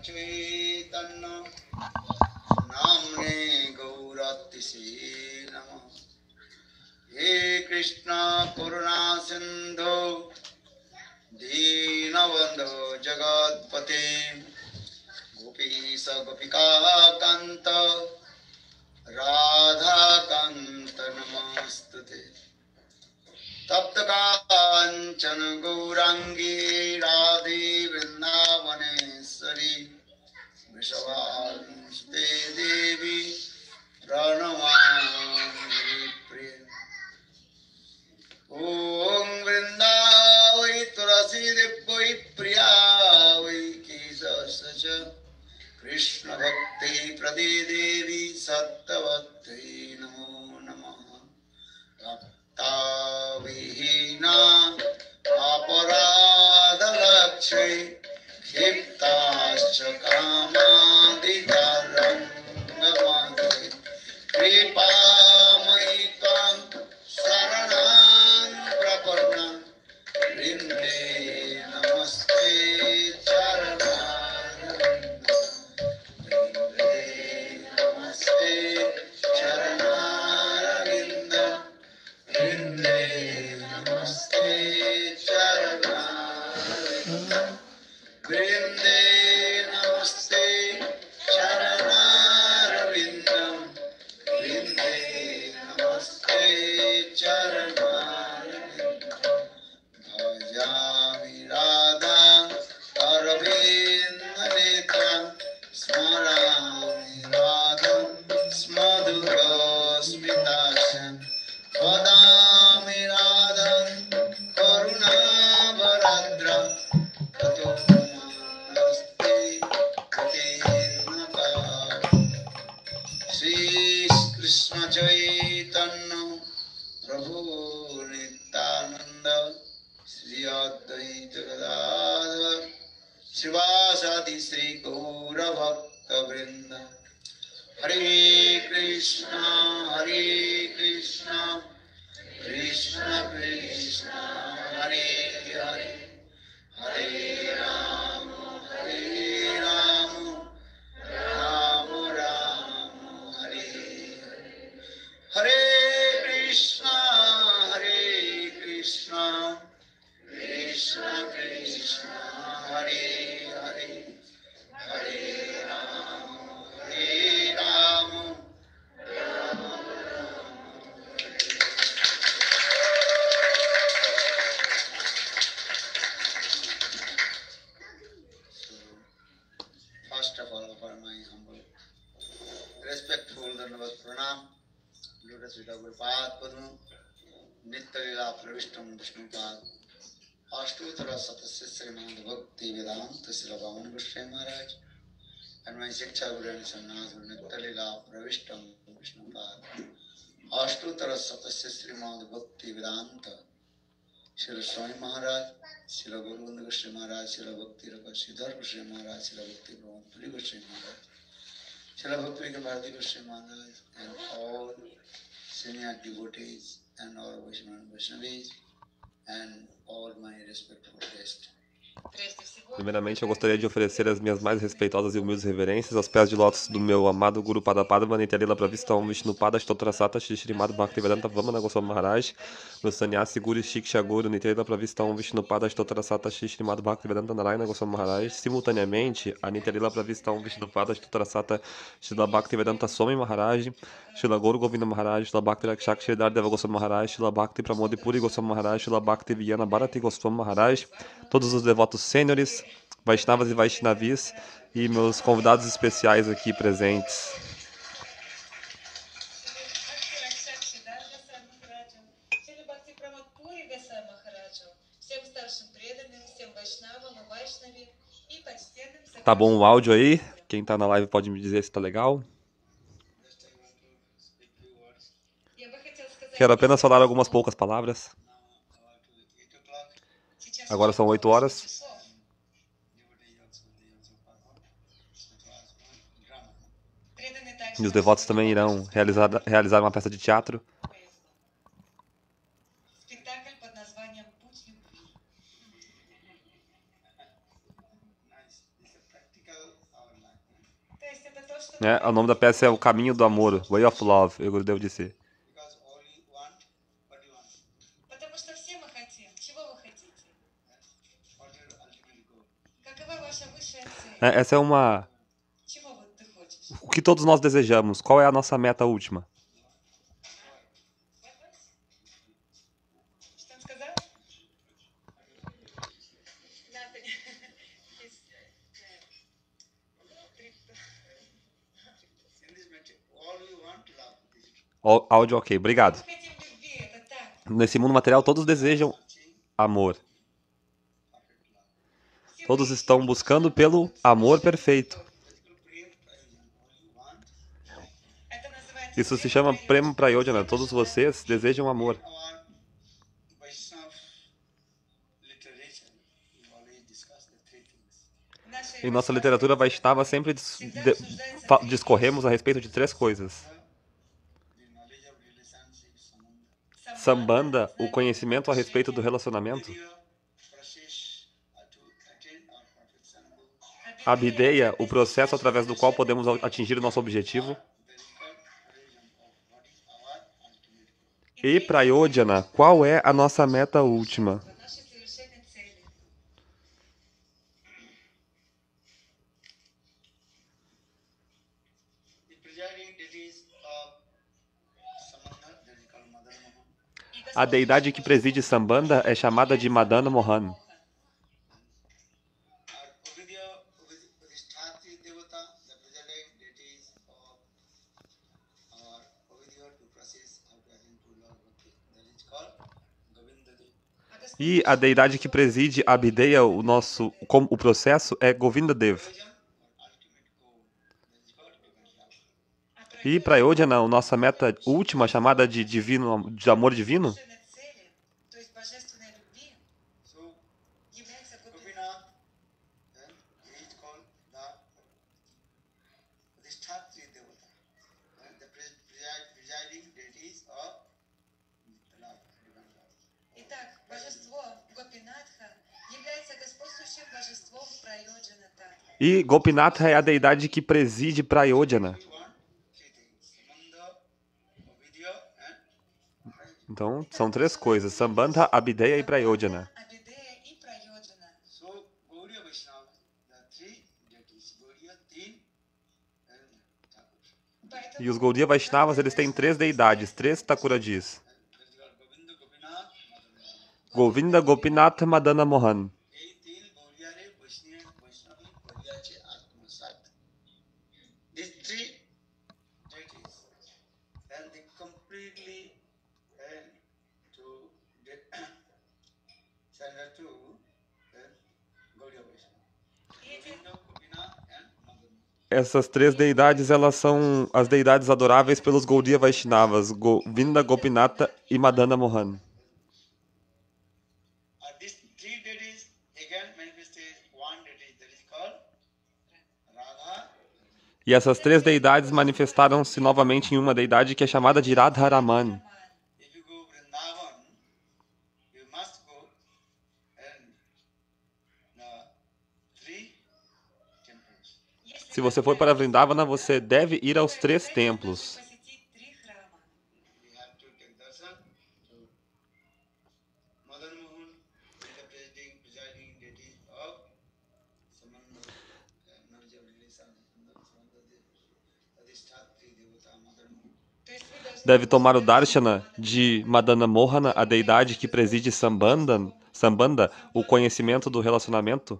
चैतन्य नाम्ने गौरतिसे नमः। हे कृष्ण करुणा सिंधु दीनबंधु जगत्पते गोपीश गोपिका कांत राधा कांत नमस्तुते। तप्त कांचन गौरांगी राधे वृंदावनेश्वरी वृषभानुसुते देवी प्रणमामि प्रिय। ओम वृंदावै तुलसी देवै प्रिया वै केशवस्य च कृष्ण भक्ति प्रदे देवी सत्यवत्यै नमो नमः। भक्ताविहीना अपराधलक्ष्ये क्षिप्ताश्च कामादितरङ्गमते कृपामयि त्वां शरणां प्रपन्नं वृन्दे नमस्ते चरणारविन्दं। वृन्दे नमस्ते चरणारविन्दं। वृन्दे नमस्ते चरणारविन्दं। वृन्दे नमस्ते चरणारविन्दं। वृन्दे नमस्ते चरणारविन्दं। भजामि राधां अरविन्दनेत्रां स्मरामि राधां स्मधुरस्मिताक्षं वदामि राधां करुणावरद्रां ततो नमस्ते कृतेन पावनं। श्री कृष्ण चैतन्य प्रभु नित्यानंद श्री अद्वैत गदाधर श्रीवासादि श्री गौर भक्त वृंद। हरे कृष्णा कृष्ण कृष्ण हरे हरे हरे राम राम राम हरे हरे। हरे कृष्णा कृष्ण कृष्ण हरे हरे हरे राम Ram First of all, offer my humble, respectful Dandavat Pranam, Lotus Vita Gurupad Padma, Nitya Lila Pravishtam Vishnupad, Ashtutara Satasya Srimad Bhakti Vedanta Srila Bhavan Goswami Maharaj, and my Shiksha Guru and Sannyas Guru Nitya Lila Pravishtam Vishnupad, Ashtutara Satasya Srimad Bhakti Vedanta Srila Swami Maharaj, Srila Guru Gunda Goswami Maharaj, Srila Bhakti Raka Siddhar Goswami Maharaj, Srila Bhakti Brahmapuri Goswami Maharaj, Srila Bhakti Bharati Goswami Maharaj, and all senior devotees and all Vaishnavis and all my respectful guests. Primeiramente, eu gostaria de oferecer as minhas mais respeitosas e humildes reverências aos pés de lótus do meu amado Guru Padapadma Nityalila Pravistam Vishnupada Stotrasata Shri Srimad Bhaktivedanta Vamana Goswami Maharaj, meu sannyasi Guru Shiksha Guru Nityalila Pravistam Vishnupada Stotrasata Shri Srimad Bhaktivedanta Narayana Goswami Maharaj. Simultaneamente, a Nityalila Pravistam Vishnupada Stotrasata Shri Bhaktivedanta Swami Maharaj, Shri Guru Govinda Maharaj, Shri Bhakti Rakshak Shri Deva Goswami Maharaj, Shri Bhakti Pramodi Puri Goswami Maharaj, Shri Bhakti Vijnana Bharati Goswami Maharaj, todos os devotos sêniores, Vaishnavas e Vaishnavis e meus convidados especiais aqui presentes. Tá bom o áudio aí? Quem tá na live pode me dizer se tá legal? Quero apenas falar algumas poucas palavras. Agora são 8 horas. E os devotos também irão realizar uma peça de teatro. né? O nome da peça é O Caminho do Amor, Way of Love, o Gurudev disse. Because all you want, what do you want? Потому что все мы хотим. Чего вы хотите? What is your ultimate goal? Какова ваша высшая цель? Essa é uma... Чего вот ты хочешь? O que todos nós desejamos. Qual é a nossa meta última? Что он сказал? In this matter, all you want to love. Áudio ok, obrigado. Мы хотим любви, это так. Nesse mundo material todos desejam amor. Все Todos мы estão buscando pelo amor perfeito. Это называется Isso se chama Prema Prayojana. Todos vocês desejam amor. Our Vaishnava literature, we always discuss the three things. нашей Em nossa literatura Vaishnava sempre discorremos a respeito de três coisas. The knowledge of relationship, Sambandha, o conhecimento a respeito do relacionamento. process to attain our perfection. Abhideya, o processo através do qual podemos atingir o nosso objetivo. The real version of what is our ultimate goal. E Prayojana, qual é a nossa meta última? Наши совершенные цели. The presiding deities of Samandha, that is called Madan Mohan. A deidade que preside Sambandha é chamada de Madana Mohan. Our Udhishthati Devata, the presiding deities of our Ovidya to process how to attain to Lord Bhakti, that is called Govinda Dev. E a deidade que preside Abhideya, o processo, é Govinda Dev. Vision, our ultimate goal, that is called divine love. E Prayojana, a nossa meta última, chamada de divino, de amor divino, Совершенные цели, то есть божественной любви, So, является Гопинат. Gopinath, then he is called the Udhishthati Devata, and the presiding deities of love, divine love. Итак, божество Гопинатха является господствующим божеством Прайоджана Татва. e Gopinatha é a deidade que preside Prayojana. We want three things: Samandha, Ovidya, and Então, são três coisas: Sambandha, Abhideya e Prayojana. Абидея и Прайоджана. so Gauriya Vaishnava, the three deities, Gauriya, Teen, and Thakur. Поэтому E os Gaudiya Vaishnavas, eles têm três deidades, três Thakuradis. That is called Govinda Gopinath Madana. Govinda, Gopinath, Madana Mohan. এই তিন গৌরিয়ারে বৈষ্ণবী করিয়াছে আত্মসাৎ. These three deities, and they completely to surrender to Gauriya Vaishnava. Govinda, Gopinath, and Madana. Essas três deidades, elas são as deidades adoráveis pelos Gaudiya Vaishnavas, Govinda, Gopinatha e Madana Mohan. These three deities again manifested one deity that is called Radha. E essas três deidades manifestaram-se novamente em uma deidade que é chamada de Radharaman. If you go Vrindavan, you must go and the three temples. Se você for para Vrindavana, você deve ir aos três templos. посетить 3 храма. We have to take darshan to Madan Mohan, the presiding deity of Samandha, knowledge of relation, Adhisthati Devata Madan Mohan. То есть вы должны Deve tomar o darshana de Madana Mohana, a deidade que preside Sambandha, o conhecimento do relacionamento.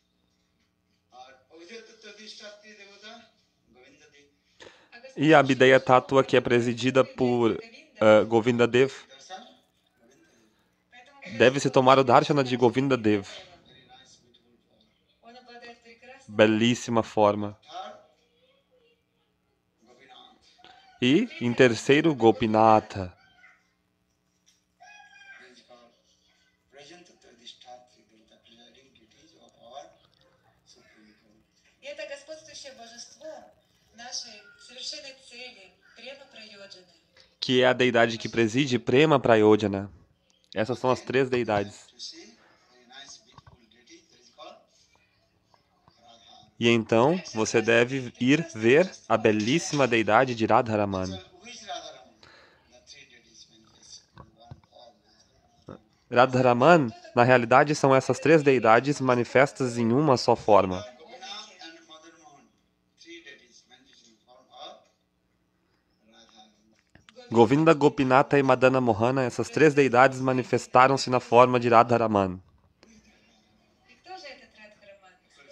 Adhisthati Devata Govinda Dev. E a Abhideya Tattva, que é presidida por Govinda Dev. Darshan, Govinda Dev. Поэтому Deve-se tomar o darshana de Govinda Dev. Very nice, beautiful form. он обладает прекрасным. Belíssima forma. Third, Gopinath. E, em terceiro, Gopinatha. This is called present Adhisthati Devata, presiding deities of our Supreme Lord. И это господствующее божество нашей совершенной цели, Према Прайоджаны. Que é a deidade que preside Prema Prayojana. Essas são as três deidades. To see very nice, beautiful deity that is called Radha. E então você deve ir ver a belíssima deidade de Radharaman. So who is Radharaman? The three deities manifested in one form. Radharaman, na realidade, são essas três deidades manifestas em uma só forma. Gopinath and Madan Mohan, three deities manifested in form of Radharaman. Govinda, Gopinata e Madana Mohana, essas três deidades manifestaram-se na forma de Radharaman. И кто же этот Радхараман?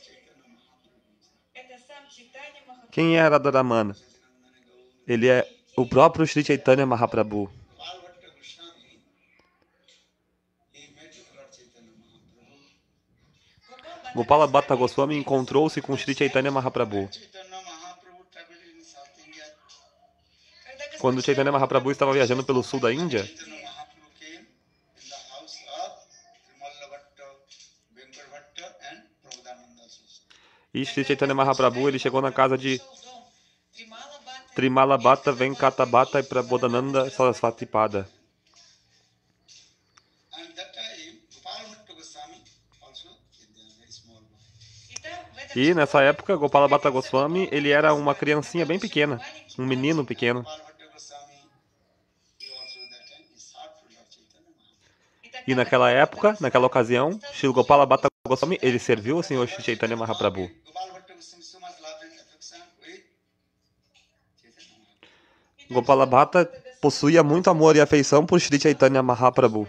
Это сам Чайтанья Махапрабху. Quem é Radharaman? Ele é o próprio Sri Chaitanya Mahaprabhu. Gopal Bhatta Goswami, he met with Lord Chaitanya Mahaprabhu. Gopala Bhatta Goswami encontrou-se com Sri Chaitanya Mahaprabhu. Chaitanya Mahaprabhu traveled in South India. Quando Chaitanya Mahaprabhu estava viajando pelo sul da Índia, Chaitanya Mahaprabhu came in the house of Trimalla Bhatta, Venkar Bhatta and Prabhudananda Sastra. e Sri Chaitanya Mahaprabhu ele chegou na casa de Тримала Бхатта. Trimala Bhatta, Venkata Bhatta e Prabodhananda Sarasvati Pada. And that time, Gopal Bhatta Goswami also in the very small boy. И там, в этом E nessa época, Gopala Bhatta Goswami ele era uma criancinha bem pequena, um menino pequeno. Gopal Bhatta Goswami, he also that time is sought for Lord Chaitanya Mahaprabhu. E naquela época, naquela ocasião, Shri Gopala Bhatta Goswami ele serviu ao Senhor Sri Chaitanya Mahaprabhu. Gopal Bhatta Goswami so much love and affection with Chaitanya Mahaprabhu. Gopala Bhatta possuía muito amor e afeição por Sri Chaitanya Mahaprabhu.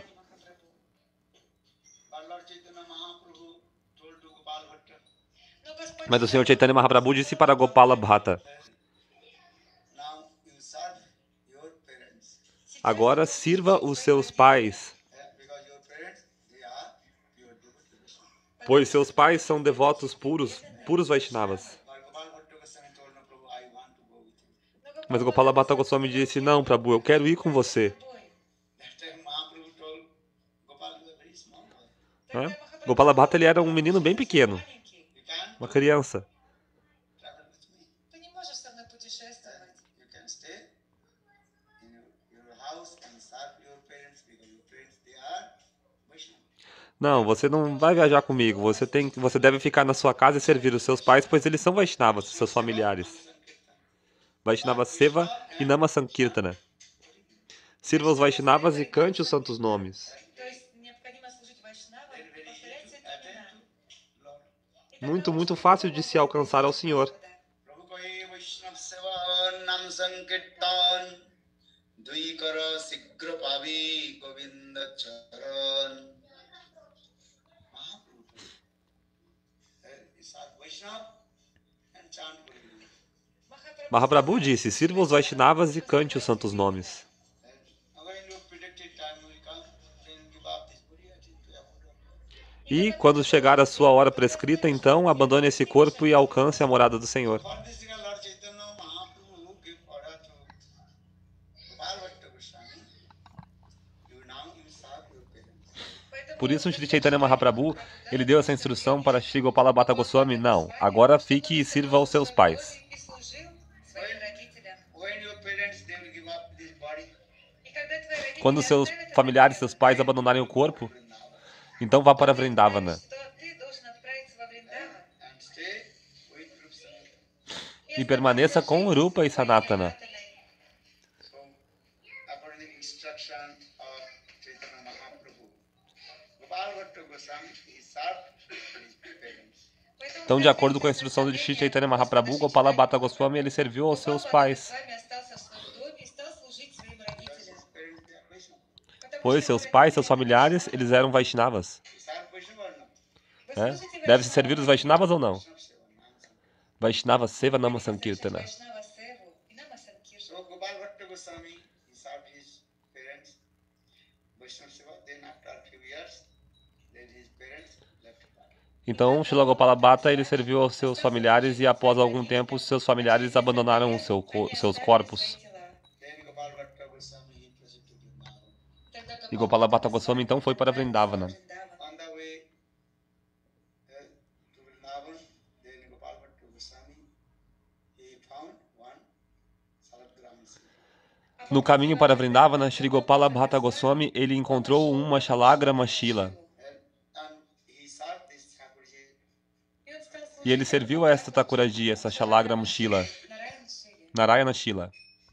But Lord Chaitanya Mahaprabhu told to Gopal Bhatta, Ну, Господь, Mas o Senhor Chaitanya Mahaprabhu disse para Gopala Bhatta: now you serve your parents. agora sirva os seus pais, Because your parents, they are pure devotees. pois seus pais são devotos puros, puros Vaishnavas. But Gopal Bhatta Goswami told no Prabhu, I want to go with you. Mas Gopala Bhatta Goswami disse: não, Prabhu, eu quero ir com você. That time Mahaprabhu told Gopal, you are very small boy. Né? Gopala Bhatta ele era um menino bem pequeno, You can uma criança. travel with me. Ты не можешь со мной путешествовать. You can stay in your house and serve your parents because your parents, they are Vaishnava. Não, você não vai viajar comigo. Você deve ficar na sua casa e servir os seus pais, pois eles são Vaishnavas, seus familiares. Vaishnava Seva e Nama Sankirtana. Sirva os Vaishnavas e cante os santos nomes. То есть необходимо служить Вайшнавам и повторять все эти имена. Lord, И тогда Muito, muito можно fácil de se alcançar ao Senhor. Prabhu Koi Vaishnav Seva Nam Sankirtan Dui Kara Sigra Pavi Govinda Charan. Mahaprabhu is our Vaishnav and chant Govinda. Mahaprabhu disse: sirva os Vaishnavas e cante os santos nomes. Again, your predicted time will come, then give up this body to Yamuda. E, quando chegar a sua hora prescrita, então abandone esse corpo e alcance a morada do Senhor. For this reason, Lord Chaitanya Mahaprabhu gave order to Gopal Bhatta Goswami, you now you serve your parents. Por isso, Sri Chaitanya Mahaprabhu ele deu essa instrução para Shri Gopala Bhatta Goswami: não, agora fique e sirva aos seus pais. И служил своим родителям. When your parents they will give up this body, И когда твои родители Quando seus оставят этот familiares, мир, seus pais abandonarem o corpo, Vrindavan, então vá para Vrindavana. что ты должен отправиться во Вриндаван. and stay with Rup Sanatana. E permaneça com Rupa e Sanatana. So, according to the instruction of Chaitanya Mahaprabhu, Gopal Bhatta Goswami he served his parents. Então, de acordo com a instrução de Shri Chaitanya Mahaprabhu, Gopala Bhatta Goswami ele serviu aos seus pais, остался в своем доме и стал служить своим родителям. Parents they are Vaishnava. Потому pois что seus pais, seus familiares, eles eram Vaishnavas. You serve Vaishnava or not? вы Né? служите Deve-se servir os Vaishnavas ou não? Vaishnava Seva, Vaishnava Seva Nama Nam Sankirtan. Sankirtana. Vaishnava Севу и Нама Санкиртана. So Gopal Bhatta Goswami he served his parents, Vaishnava Seva. Then after a few years, then his parents left the body. Então, Shri Gopala Bhatta ele serviu aos seus familiares e após algum tempo, seus familiares abandonaram seus corpos. Then Gopal Bhatta Goswami he proceeded to Vrindavan. E Gopala Bhatta Goswami então foi para Vrindavana. On the way to Vrindavan, then Gopal Bhatta Goswami he found one Salagrama Sila. No caminho para Vrindavana, Shri Gopala Bhatta Goswami ele encontrou uma Shalagrama Shila. And he served this Thakurji. E ele serviu a esta Thakuraji, essa Shalagram Shila, Нараяна Шиле. Narayana Shila.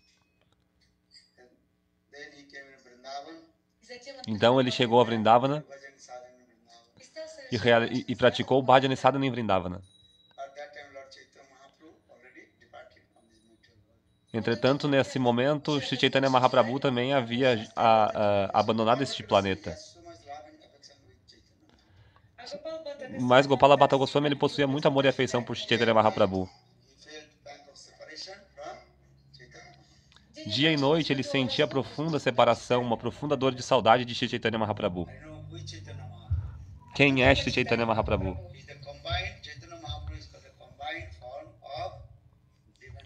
Then he came in Vrindavan, И затем он Então ele chegou a Vrindavana bhajan sadhana in Vrindavan. и стал e, совершать e praticou o Bhajan Sadhana em Vrindavana. At that time, Lord Chaitanya Mahaprabhu already departed from this material world. Entretanto, nesse momento, Sri Chaitanya Mahaprabhu também havia abandonado este planeta. He has so much love and affection with Chaitanya Mahaprabhu. А Гопал Бхатта Mas Gopala Bhatta Goswami ele possuía muito amor e afeição por Sri Chaitanya Mahaprabhu. He felt pang of separation from Chaitanya Mahaprabhu. Dia e noite ele sentia profunda separação, uma profunda dor de saudade de Sri Chaitanya Mahaprabhu. I know which Chaitanya Mahaprabhu. Quem é Sri Chaitanya Mahaprabhu? Is the combined Chaitanya Mahaprabhu is called the combined form of divine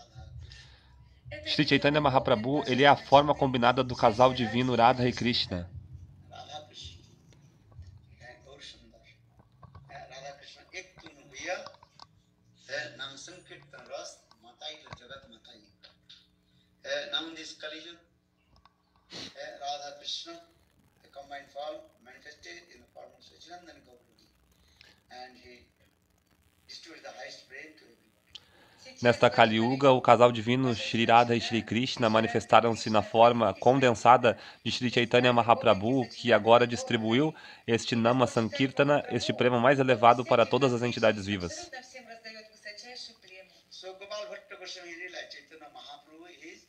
Radha. Sri Chaitanya Mahaprabhu ele é a forma combinada do casal divino Radha e Krishna. Radha Krishna and Gaur Sundar. Radha Krishna ek tun huya nam sankirtan ras matai to jagat matai. Now in this Kali Yuga, Radha Krishna, the combined form manifested in the form of Sachidananda Gauranga, and he distributed the highest praise to everyone. Nesta Kali Yuga, o casal divino Shri Radha e Shri Krishna manifestaram-se na forma condensada de Sri Chaitanya Mahaprabhu, que agora distribuiu este Nama Sankirtana, este prêmio mais elevado para todas as entidades vivas. абсолютно всем раздает высочайший премию. So Gopal Bhatta Goswami realized Chaitanya Mahaprabhu is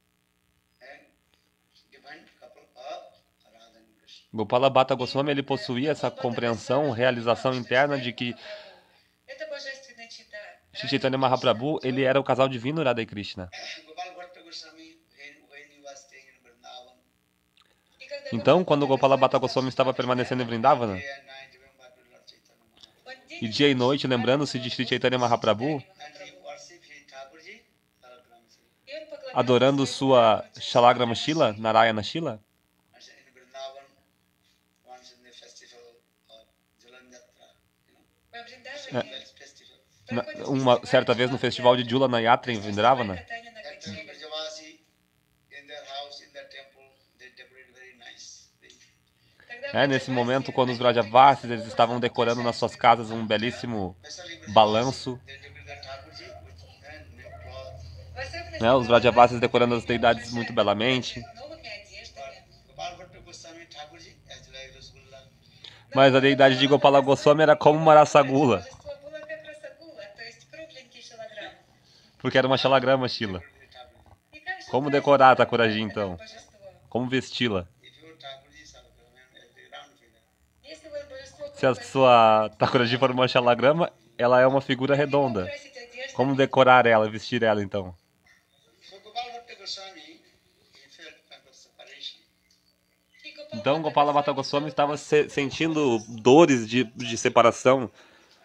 a divine couple of Radha and Krishna. Gopala Bhatta Goswami ele possuía essa compreensão, realização interna de que Это божественная чита. Sri Chaitanya Mahaprabhu ele era o casal divino Radha e Krishna. Gopal Bhatta Goswami, when he was staying in Vrindavan, И когда Então, quando Gopala Bhatta Goswami estava permanecendo em Vrindavana, day and night remember to Lord Chaitanya Mahaprabhu, он e день dia e noite lembrando-se de Sri Chaitanya Mahaprabhu, and he worshipped his Thakurji, Sarabramasi. и он поклонялся adorando своему sua Богу. Shalagrama Shila, Narayana Shila, And in Vrindavan, once in the festival of Jalan Yatra, Во Вриндаване festival, uma certa vez no festival de Julana Yatra em Vrindavana, катание на every качелях. Brajavasi in their house, in their temple, they decorate very nice. Тогда nesse momento, quando os Vrajavasis eles estavam decorando nas suas casas um belíssimo balanço, They decorate their Thakurji with new cloth. в особенности os Vrajavasis decorando as deidades muito belamente. новыми одеждами. Gopal Bhatta Goswami Thakurji, as like Rasgulla, Mas a deidade de Gopala Goswami era como uma Rasagula, Божество было как расагула, то есть кругленький шалограмм. porque era uma Shalagrama Shila. И как же Como украсить decorar a это Thakuraji, então? божество? Como vesti-la? if your Thakurji is a round figure, Если вот божество Se a sua Thakuraji for uma Shalagrama, ela é uma figura redonda. украсить одеждой, Como decorar ela, vestir ela, então? so Gopal Bhatta Goswami, he felt kind of separation. и Гопал Então, Бхатта Gopala Bhatta Goswami estava sentindo dores de separação. My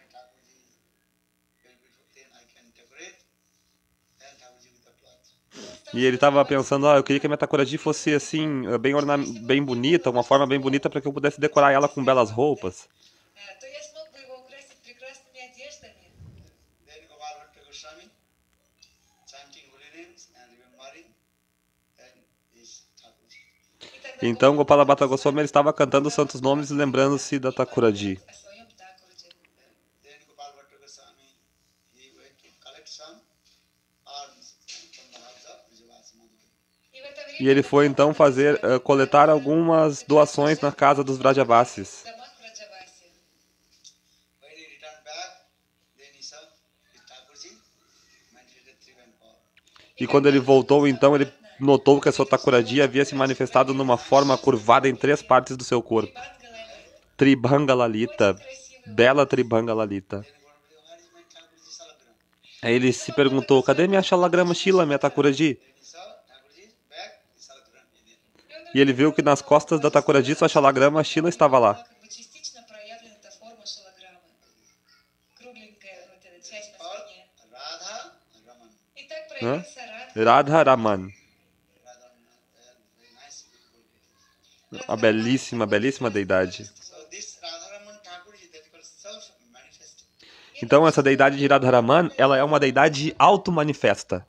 Thakurji will be then I can decorate and Thakurji with the cloth. E ele estava pensando, eu queria que a minha Thakuraji fosse assim, bem bonita, uma forma bem bonita para que eu pudesse decorar ela com belas roupas. то я смог бы его украсить прекрасными одеждами. Then Gopal Bhatta Goswami chanting holy names and remembering and his Thakurji. И тогда Então, Gopala Bhatta Goswami ele estava cantando os santos nomes e lembrando-se da Thakuraji. о своем Такурде. Then Gopal Bhatta Goswami, he went to collect some alms from the house of Vijayavasi Madhukar. И в это время E ele foi então coletar algumas doações na casa dos Vrajavasis. в домах Враджаваси. When he returned back, then he saw his Thakurji manifested Trivanpur. E quando ele voltou, então, ele notou que a sua Thakuraji havia se manifestado numa forma curvada em 3 partes do seu corpo. Бангалали. Tribhanga Lalita, bela Tribhanga Lalita. Then Gopal Bhatta, where is my Thakurji Salagram? Aí ele se perguntou, cadê minha Shalagrama Shila, minha Thakuraji? Then he saw Thakurji's back, his Salagram is there. E ele viu que nas costas da Thakuraji sua Shalagrama Shila estava lá. Как бы частично проявлена эта форма шалограммы. Кругленькая вот эта часть на Called спине. Radha Raman. И так проявился Radha Raman, Radha Raman, very nice, beautiful. a belíssima, belíssima deidade. So this Radharaman Thakurji that is called self-manifested. Então essa deidade de Radharaman, ela é uma deidade auto-manifesta.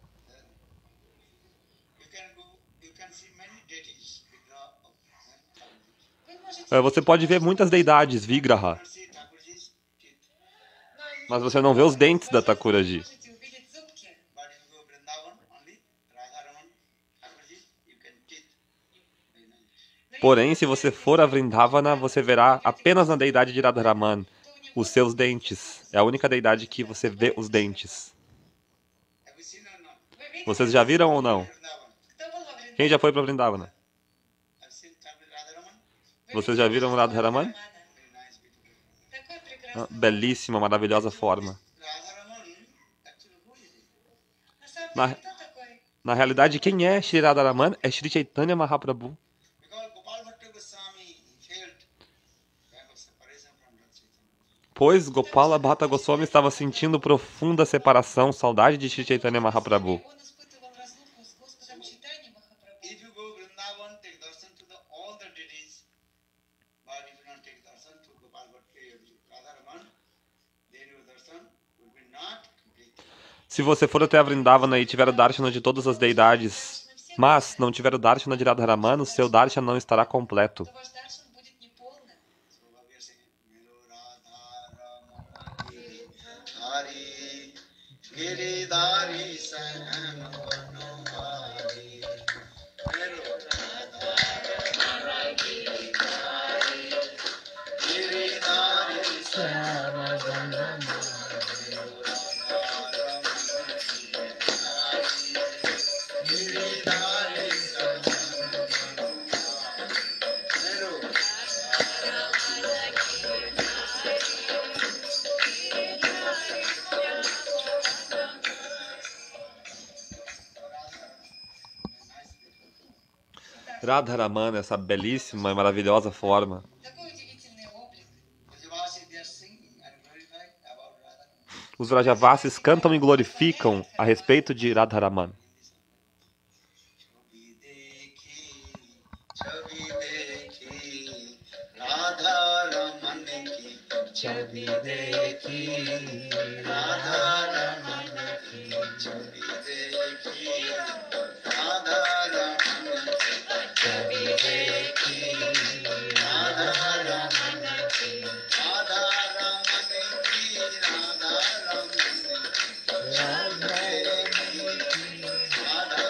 You can see many deities, Vigraha of Thakurji. Вы можете Você pode ver muitas deidades, Vigraha. You can see Thakurji's teeth. но Mas você não vê os dentes da Thakuraji. Можете увидеть зубки. But if you go Vrindavan, only Radharaman, Thakurji, you can teeth. Very nice. Porém, se você for a Vrindavana, você verá apenas na deidade de Radharaman os seus dentes. É a única deidade que você vê os dentes. Have you seen or not? Вы видели? Vocês já viram ou não? Vrindavan. Кто был во Вриндаване? Quem já foi para Vrindavana? Have you seen Thakur Radharaman? Вы Vocês видели já viram Radharaman? Very nice, beautiful. Такой Ah, прекрасный. belíssima, maravilhosa forma. Radharaman, actually, who is it? На самом Na- деле, кто такой? Na realidade, quem é Shri Radharaman é Shri Chaitanya Mahaprabhu. Because Gopal Bhatta Goswami he felt kind of separation from Lord Chaitanya. Pois Gopala Bhatta Goswami estava sentindo profunda separação, saudade de Shri Chaitanya Mahaprabhu. Он испытывал разлуку с Господом Чайтаньей Махапрабху. If you go Vrindavan, take darshan to all the deities, but if you don't take darshan to Gopal Bhatta Radharaman, then your darshan will be not complete. Se você for até a Vrindavana e tiver o darshana de todas as deidades, mas não tiver o darshana de Radharaman, o seu darshana não estará completo. То ваш даршан будет неполным. So what we are saying, Milo Radha Hari Giridhari Sam Hari Milo Radha Giridhari Sam Giridhari Sam Milo Radharaman, essa belíssima e maravilhosa forma. Такой удивительный облик. Brajavasi, they are singing and glorifying about Radha. Os Vrajavasis cantam e glorificam a respeito de Radharaman. छवि देखी राधा रमन की छवि देखी राधा रमन की छवि देखी राधा रमन की छवि देखी राधा रमन की राधा रमन की राधा रमन की छवि देखी राधा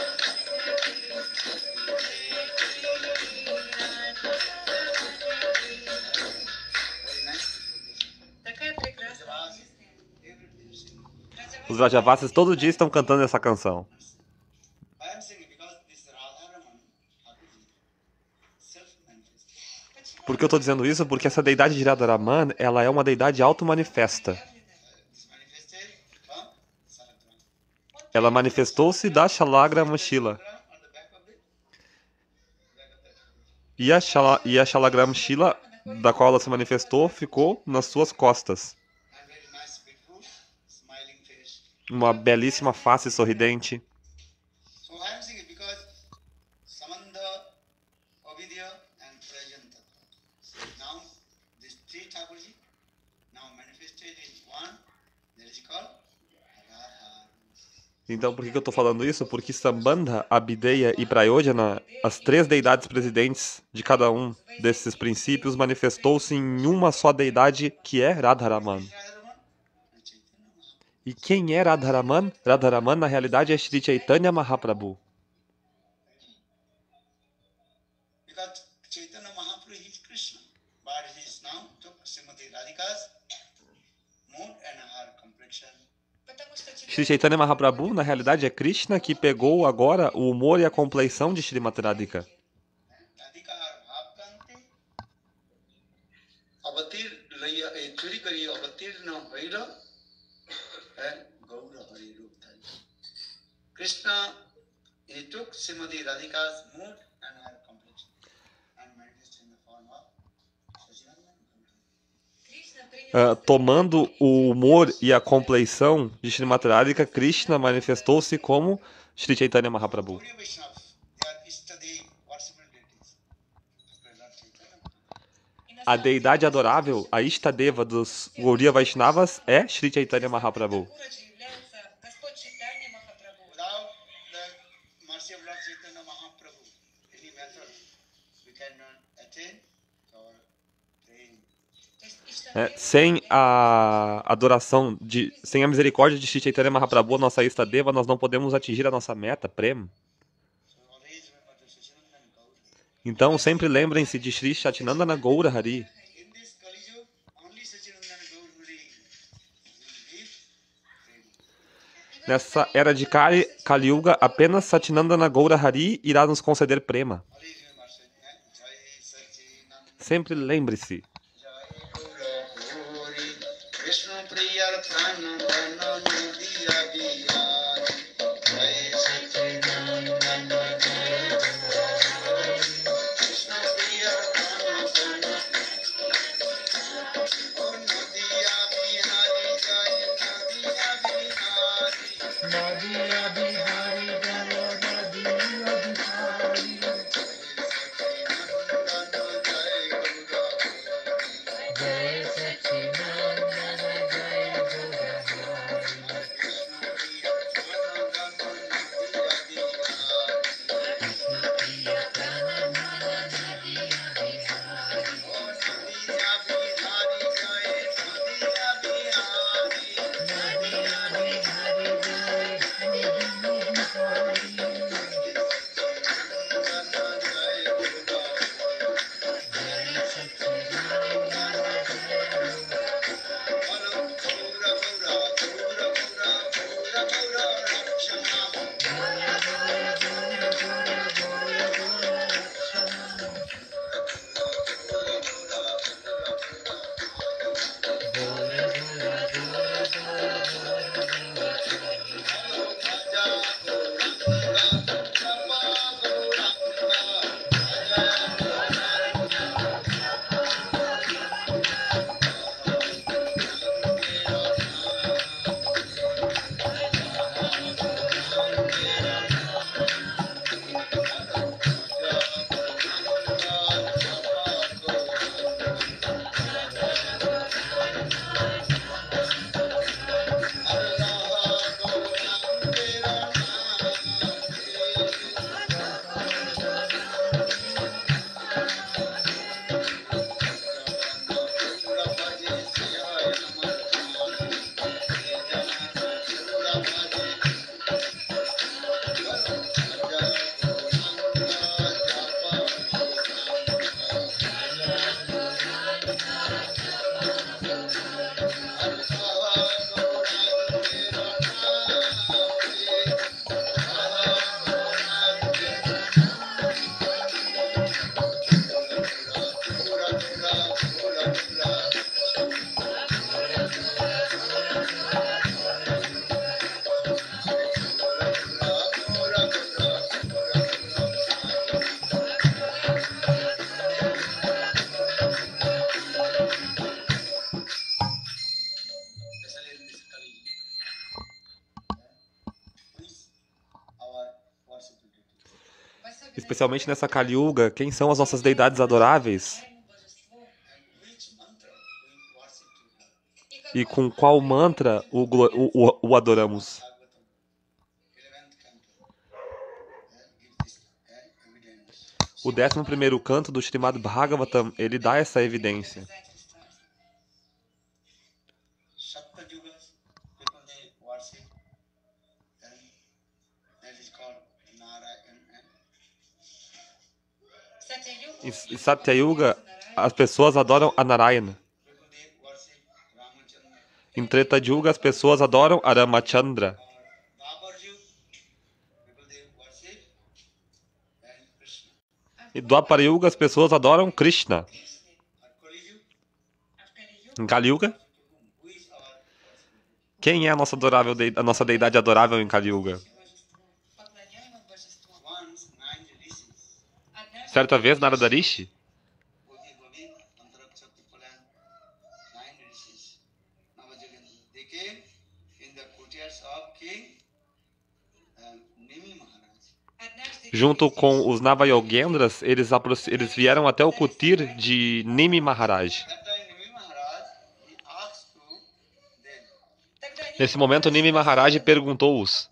Такая прекрасная песня. Os Vrajavasis todo dia estão cantando essa canção. I am singing because this Radharaman Thakurji self-manifested. Почему Por que eu estou dizendo isso? Porque essa deidade de Radharaman, ela é uma deidade auto-manifesta. This manifested from Salagram. Ela manifestou-se da Shalagram Shila. On the back of it, E a Shalagram Shila, da qual ela se manifestou, ficou nas suas costas. and very nice, beautiful, smiling face. Uma belíssima face sorridente. So I am singing because Samandha, Ovidya, and Prajanta. So now these three Thakurji now manifested in one. That is called Radha. Então, por que eu estou falando isso? Porque Sambandha, Abhideya e Prayojana, as três deidades presidentes de cada um desses princípios, manifestou-se em uma só deidade, que é Radharaman. Radharaman and Chaitanya Mahaprabhu. E quem é Radharaman? Radharaman, na realidade, é Shri Chaitanya Mahaprabhu. Because Chaitanya Mahaprabhu is Krishna, but he is now took Srimati Radhika's mood and her complexion. Потому что Shri Chaitanya Mahaprabhu, na realidade, é Krishna que pegou agora o humor e a compleição de Srimati Radhika. Radhika her Bhavkanti Avatir Laya Churi Kari Avatir na Vaira and Gaura Hari Rup Dhari. Krishna, he took Srimati Radhika's mood and her complexion and manifested in the form of Sachidananda. Кришна принял Tomando o humor e a compleição de Srimati Radhika, Krishna manifestou-se como Shri Chaitanya Mahaprabhu. Gaudiya Vaishnavas, they are Ishtadev, worshipful deities. After Lord Chaitanya Mahaprabhu. и на A самом deidade деле adorável, a Ishtadeva dos Gaudiya Vaishnavas, é Shri Chaitanya Mahaprabhu. Тхакураджи является Господь Чайтанья Махапрабху. Without the mercy of Lord Chaitanya Mahaprabhu, any method we cannot attain our praying. Sem a adoração, sem a misericórdia de Shri Chaitanya Mahaprabhu, nossa Istadeva, nós não podemos atingir a nossa meta, Prema. Então, sempre lembrem-se de Shri Chaitanya Gaura Hari. In this Kali Yuga, only Sachinandana Gauri will give prema. Nessa era de Kali Yuga, apenas Satinandana Gaura Hari irá nos conceder Prema. Always remember, Jai Sachinandana. Sempre lembre-se. Jai Gaura Gauri, Vishnu Priyar Prana Prana Nudiya Bihari. Jai Sachinandana Jai Gaura. Vishnu Priyar Prana Prana Nudiya Bihari. Jai Nudiya Bihari. Nadia Bihari Jaya Nadia Bihari Jai Sachinandana Jai Gaurahari Vishnu Priya Pranamana Nadia Bihari Nadia Bihari Jai Nadia Bihari Jai Sachinandana Jai Gaura Gaura Gaura Gaura Gaura Gaura Lakshana Gaura Gaura Gaura Gaura Gaura Gaura Especialmente nessa Kali Yuga, quem são as nossas deidades adoráveis? E com qual mantra o adoramos? O 11º canto do Srimad Bhagavatam, ele dá essa evidência. Em Satya Yuga, as pessoas adoram a Narayana. Em Treta Yuga, as pessoas adoram a Ramachandra. Em Dwapara Yuga, as pessoas adoram Krishna. Em Kali Yuga, quem é a nossa deidade adorável em Kali Yuga? Certa vez, Narada Rishi, junto com os Navayogendras, eles vieram até o kutir de Nimi Maharaj. Nesse momento, Nimi Maharaj perguntou-os: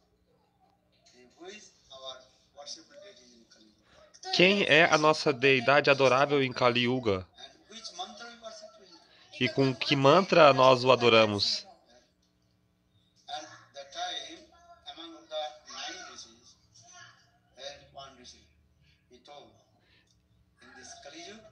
quem é a nossa deidade adorável em Kali Yuga? E com que mantra nós o adoramos? And that time, among the 9 rishis, and one rishi, he told, in this Kali Yuga,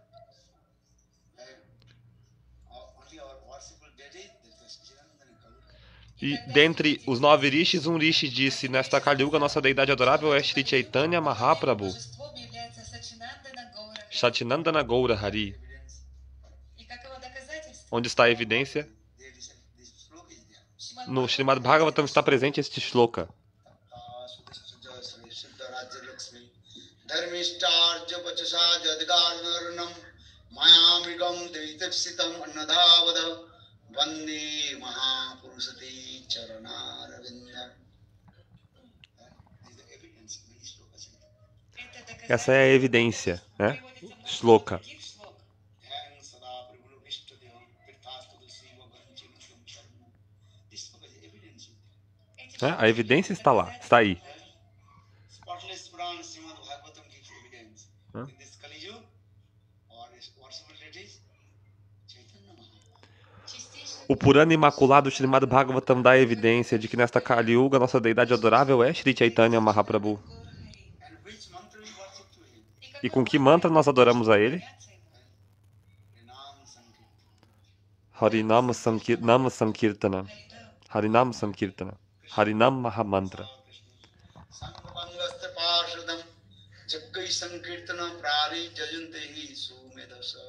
only our worshipful deity, that is Chiranandana Gaur. E dentre os 9 rishis, um rishi disse: nesta Kali Yuga, nossa deidade adorável é Shri Chaitanya Mahaprabhu, Божеством является Сачинандана Гаура. Satinandana Gaura Hari. Evidence, И как его доказательство? Onde está a evidência? there is this sloka is there. Шримад No Srimad Bhagavatam está presente este shloka. Sudhishta Sri Siddha Rajya Lakshmi Dharmishtarja Pachasa Jadgarnarnam Mayamigam Devitepsitam Annadhavada Vande Mahapurusati Charanaravinda. This is the evidence, many slokas in there. Essa é a evidência, né? Shloka. Dhyan Sada Prabhu Vishtadevam Pirthastu Siva Vanchinatam Sharma. This sloka is evidence in there. Né? A evidência está lá, está aí. Spotless Puran Srimad Bhagavatam gives evidence. Huh? In this Kali Yuga, or is worshipful deities, Chaitanya Mahaprabhu. O Purana Imaculado Srimad Bhagavatam dá evidência de que nesta Kali Yuga nossa deidade adorável é Shri Chaitanya Mahaprabhu. And which mantra we worship to him? E com que mantra nós adoramos a ele? Harinam Sankirtan. Harinama Sankirtana. Harinam Sankirtana. Harinam Mahamantra. Sangapangaste Parshadam Jaggai Sankirtana Prari Jayantehi Sumedasa.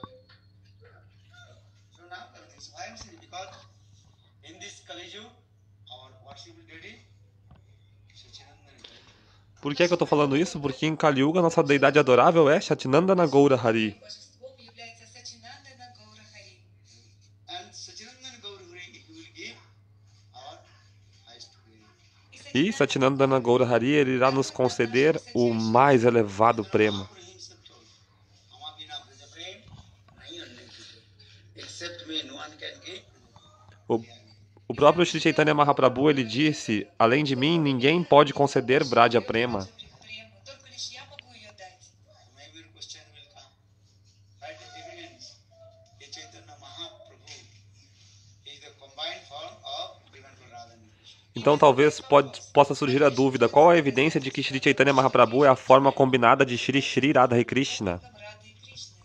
So now, why I'm saying, because in this Kali Yuga, our worshipful deity, Sachinandana Gaur. Por que eu estou falando isso? Porque em Kali Yuga nossa deidade adorável é Satinandana Gaura Hari. Божеством является Сачинандана Гаура Хари. And Sachinandana Gaur Hari, he will give our highest praise. E Satinandana Gaura Hari ele irá nos conceder o mais elevado prema. Mahaprabhu himself told, Amabhina Braja Prem, nahi anne kise. Except me, no one can give. O próprio Shri Chaitanya Mahaprabhu ele disse: além de mim, ninguém pode conceder Braja Prema. Прему. Только лишь я могу ее дать. Maybe a question will come. Right, evidence. A Chaitanya Mahaprabhu is the combined form of divine Radha and Krishna. Então talvez possa surgir a dúvida: qual a evidência de que Shri Chaitanya Mahaprabhu é a forma combinada de Shri Shri Radha e Krishna? Рады и Кришны.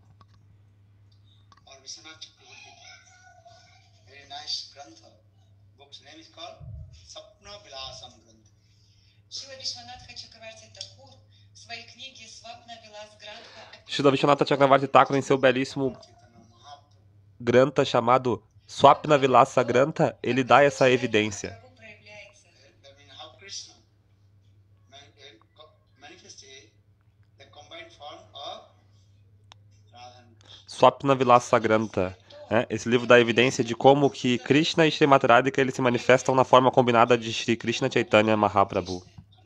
Or Vishwanath Chakravarti. Very nice grantha. Book's name is called Sapna Vilasam Grantha. Шила Вишванатха Чакраварти Такур в своей книге «Свапна Вилас Грантха» Srila Vishwanatha Chakravarti Thakur, em seu belíssimo Chaitanya Mahaprabhu. Grantha chamado Swapna Vilasa Grantha, ele dá essa evidência. Прабху проявляется. That means how Krishna manifested the combined form of Radha and Krishna. Swapna Vilasa Grantha. Esse livro dá evidência de como que Krishna e Srimati Radhika eles se manifestam na forma combinada de Shri Krishna Chaitanya Mahaprabhu.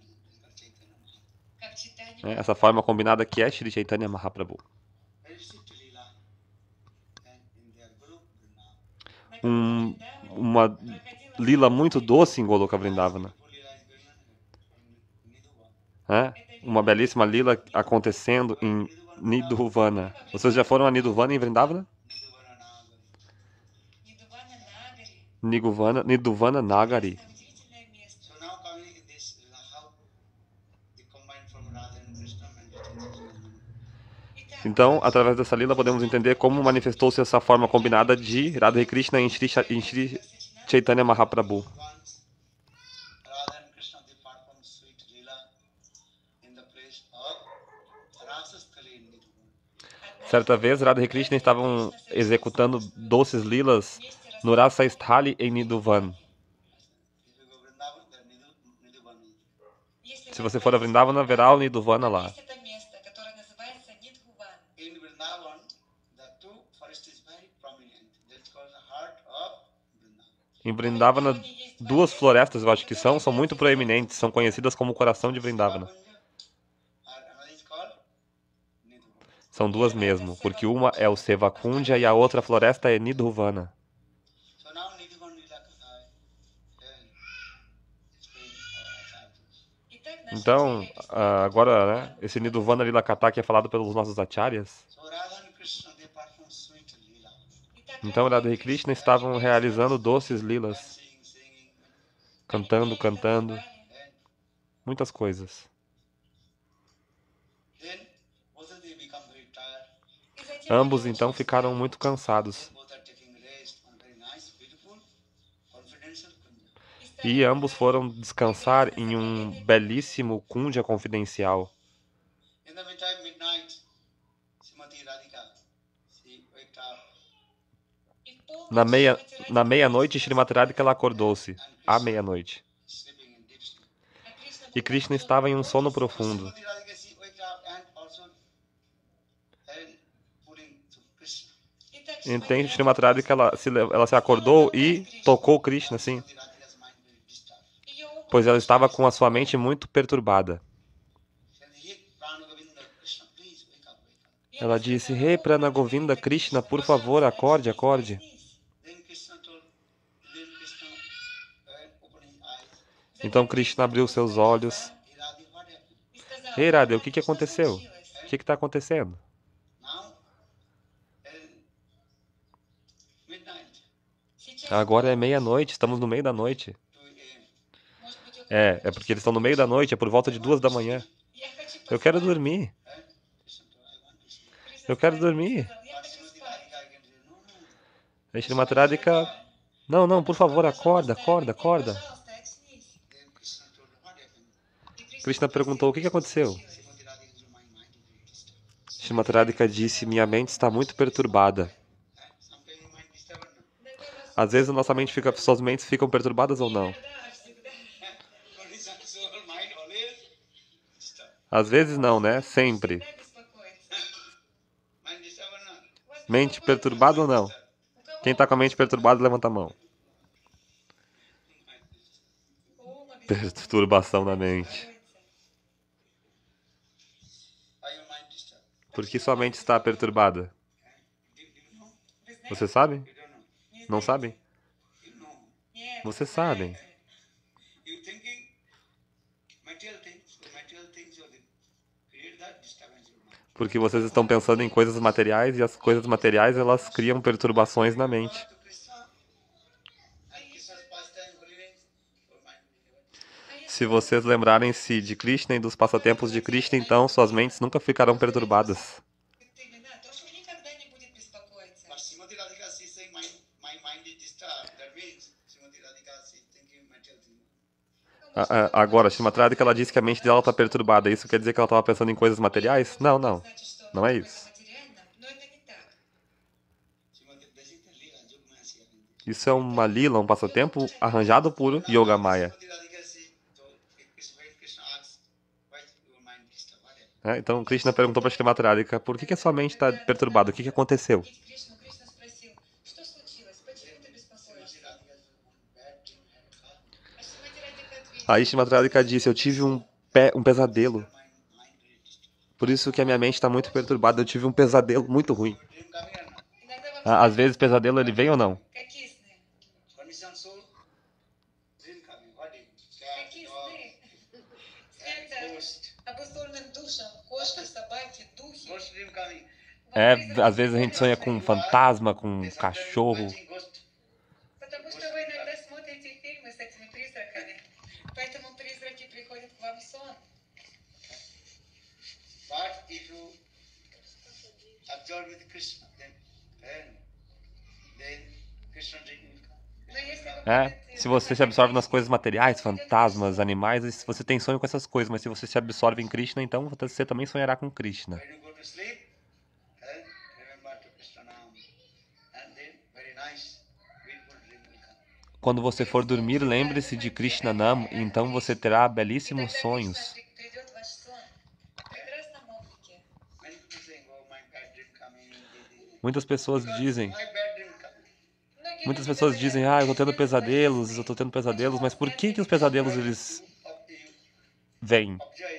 Как читание Essa forma combinada que é Shri Chaitanya Mahaprabhu. Very sweet lila. And in their group, Vrindavan. Uma lila muito doce em Goloka Vrindavana. Lila is going on in Nidhuvan. Uma belíssima lila acontecendo em Nidhuvana. Vocês já foram a Nidhuvana em Vrindavana? Нидувана Нагари. Nidhuvana Nagari. Это удивительное место. So now coming in this, how the combined form of Radha and Krishna manifested. Итак, Então, através dessa lila, podemos entender como manifestou-se essa forma combinada de Radha e Krishna em Shri Chaitanya Mahaprabhu. Once Radha and Krishna they performed sweet lila in the place of Rasasthali in Nidhuvan. Certa vez, Radha e Krishna estavam executando doces lilas no Rasa Sthali em Nidhuvan. If you go Vrindavan, there Nidhuvan is. если Se você for a Vrindavana, verá o Nidhuvana lá. есть это место, которое называется Нидхуван. In Vrindavan, the two forest is very prominent. That's called the heart of Vrindavan. Em Vrindavana, duas florestas, eu acho que são muito proeminentes, são conhecidas como o coração de Vrindavana. And another is called Nidhuvan. São duas mesmo, porque uma é o Sevakundja e a outra floresta é Nidhuvana. So now Nidhuvan Lila Katha explained acharyas. Итак, наша Então, цель agora, né, esse Nidhuvana Lila Katha que é falado pelos nossos acharyas, So Radha and Krishna they perform sweet lila. Итак, Então Radha e Krishna estavam realizando doces lilas, singing, cantando, cantando, muitas coisas. then both of them become very tired. Ambos então ficaram muito cansados. Both are taking rest on very nice, beautiful, confidential kunja. E ambos foram descansar em um belíssimo Kunja confidencial. In the meantime, midnight, Srimati Radhika, she waked up Na meia-noite, Srimati Radhika ela acordou-se. À meia-noite. sleeping in deep sleep. E Krishna estava em um sono profundo. Srimati Radhika, she waked up and also putting to Krishna. Então Srimati Radhika ela se acordou e tocou Krishna, assim, Srimati Radhika's mind very disturbed. pois ela estava com a sua mente muito perturbada. She said, "Hey, Prana Govinda, Krishna, please wake up, wake up." Ela disse: Rei Prana Govinda Krishna, por favor, acorde, acorde. Then Krishna opened his eyes. Então Krishna abriu seus olhos. Hey, Radhi, what happened? Ei, Radha, o que aconteceu? O que está acontecendo? Now, midnight, Agora é meia-noite, estamos no meio da noite. 2 a.m. É porque eles estão no meio da noite, é por volta de 2 da manhã. Eu quero dormir, Krishna told, I want to sleep. eu quero dormir. But Srimati Radhika again said, no, no. Aí Srimati Radhika, não, não, por favor, acorda, acorda, acorda. Then Krishna told, what happened? Krishna perguntou: o que aconteceu? Srimati Radhika said, my mind is very disturbed. Srimati Radhika disse: minha mente está muito perturbada. Sometimes your mind disturbed, no? Às vezes a nossa mente fica, suas mentes ficam perturbadas ou não? So her mind always disturbed. Às vezes não, né? Sempre. Mind disturbed, no? Mente perturbada ou não? Quem está com a mente perturbada, levanta a mão. Perturbação na mente. Why your mind disturbed? Por que sua mente está perturbada? Do you know? Você sabe? You don't know. Não sabem? You know. Vocês sabem. You thinking material things will create that disturbance in your mind. Porque vocês estão pensando em coisas materiais e as coisas materiais elas criam perturbações na mente. To Krishna and Krishna's pastime holiness, your mind will never. Se vocês lembrarem-se de Krishna e dos passatempos de Krishna, então suas mentes nunca ficarão perturbadas. But Srimati Radhika, she's saying my mind is disturbed. That means Srimati Radhika, she's thinking material things. Agora, Srimati Radhika, ela disse que a mente dela está perturbada. Isso quer dizer que ela estava pensando em coisas materiais? Não, não. Não é isso. Srimati, this is the Leela, Jogmaya Siya. Isso é uma lila, um passatempo arranjado por Yoga Maya. Srimati Radhika, she told, when Krishna asked, why your mind disturbed? What happened? Então Krishna perguntou para Srimati Radhika: por que a sua mente está perturbada? O que aconteceu? Кришна спросил, что случилось, почему ты беспокоишься? Srimati Radhika said, one bad dream had occurred. А Шримати Радхика ответила, Aí Srimati Radhika disse: eu tive um pesadelo. Mind very disturbed. Por isso que a minha mente está muito perturbada. Eu tive um pesadelo muito ruim. Dream coming or not? иногда вам Às vezes pesadelo ele vem ou não? какие сны? Conditioned soul, dream coming. What dream? Cat, Какие dog, сны? Сны ghost. обусловлены душам, кошки, собаки, духи. Ghost dream coming. Às vezes a gente sonha com um fantasma, com um They sometimes cachorro. watching ghost. Потому что вы иногда смотрите фильмы с этими призраками. Поэтому призраки приходят к вам в сон. But if you absorb with Krishna, then Krishna dream will come. Но если вы Se você se absorve nas coisas materiais, fantasmas, animais, se você tem sonho com essas coisas, mas se você se absorve em Krishna, então você também sonhará com Krishna. When you go to sleep, remember to Krishna Nam. And then very nice, beautiful dream will come. Quando você for dormir, lembre-se de Krishna Nam, e então você terá belíssimos sonhos. придет ваш сон. В прекрасном облике. Many people saying, oh, my bad dream coming. Muitas pessoas dizem, My bad dream coming. muitas pessoas dizem, eu tô tendo pesadelos, mas por que os pesadelos eles vêm?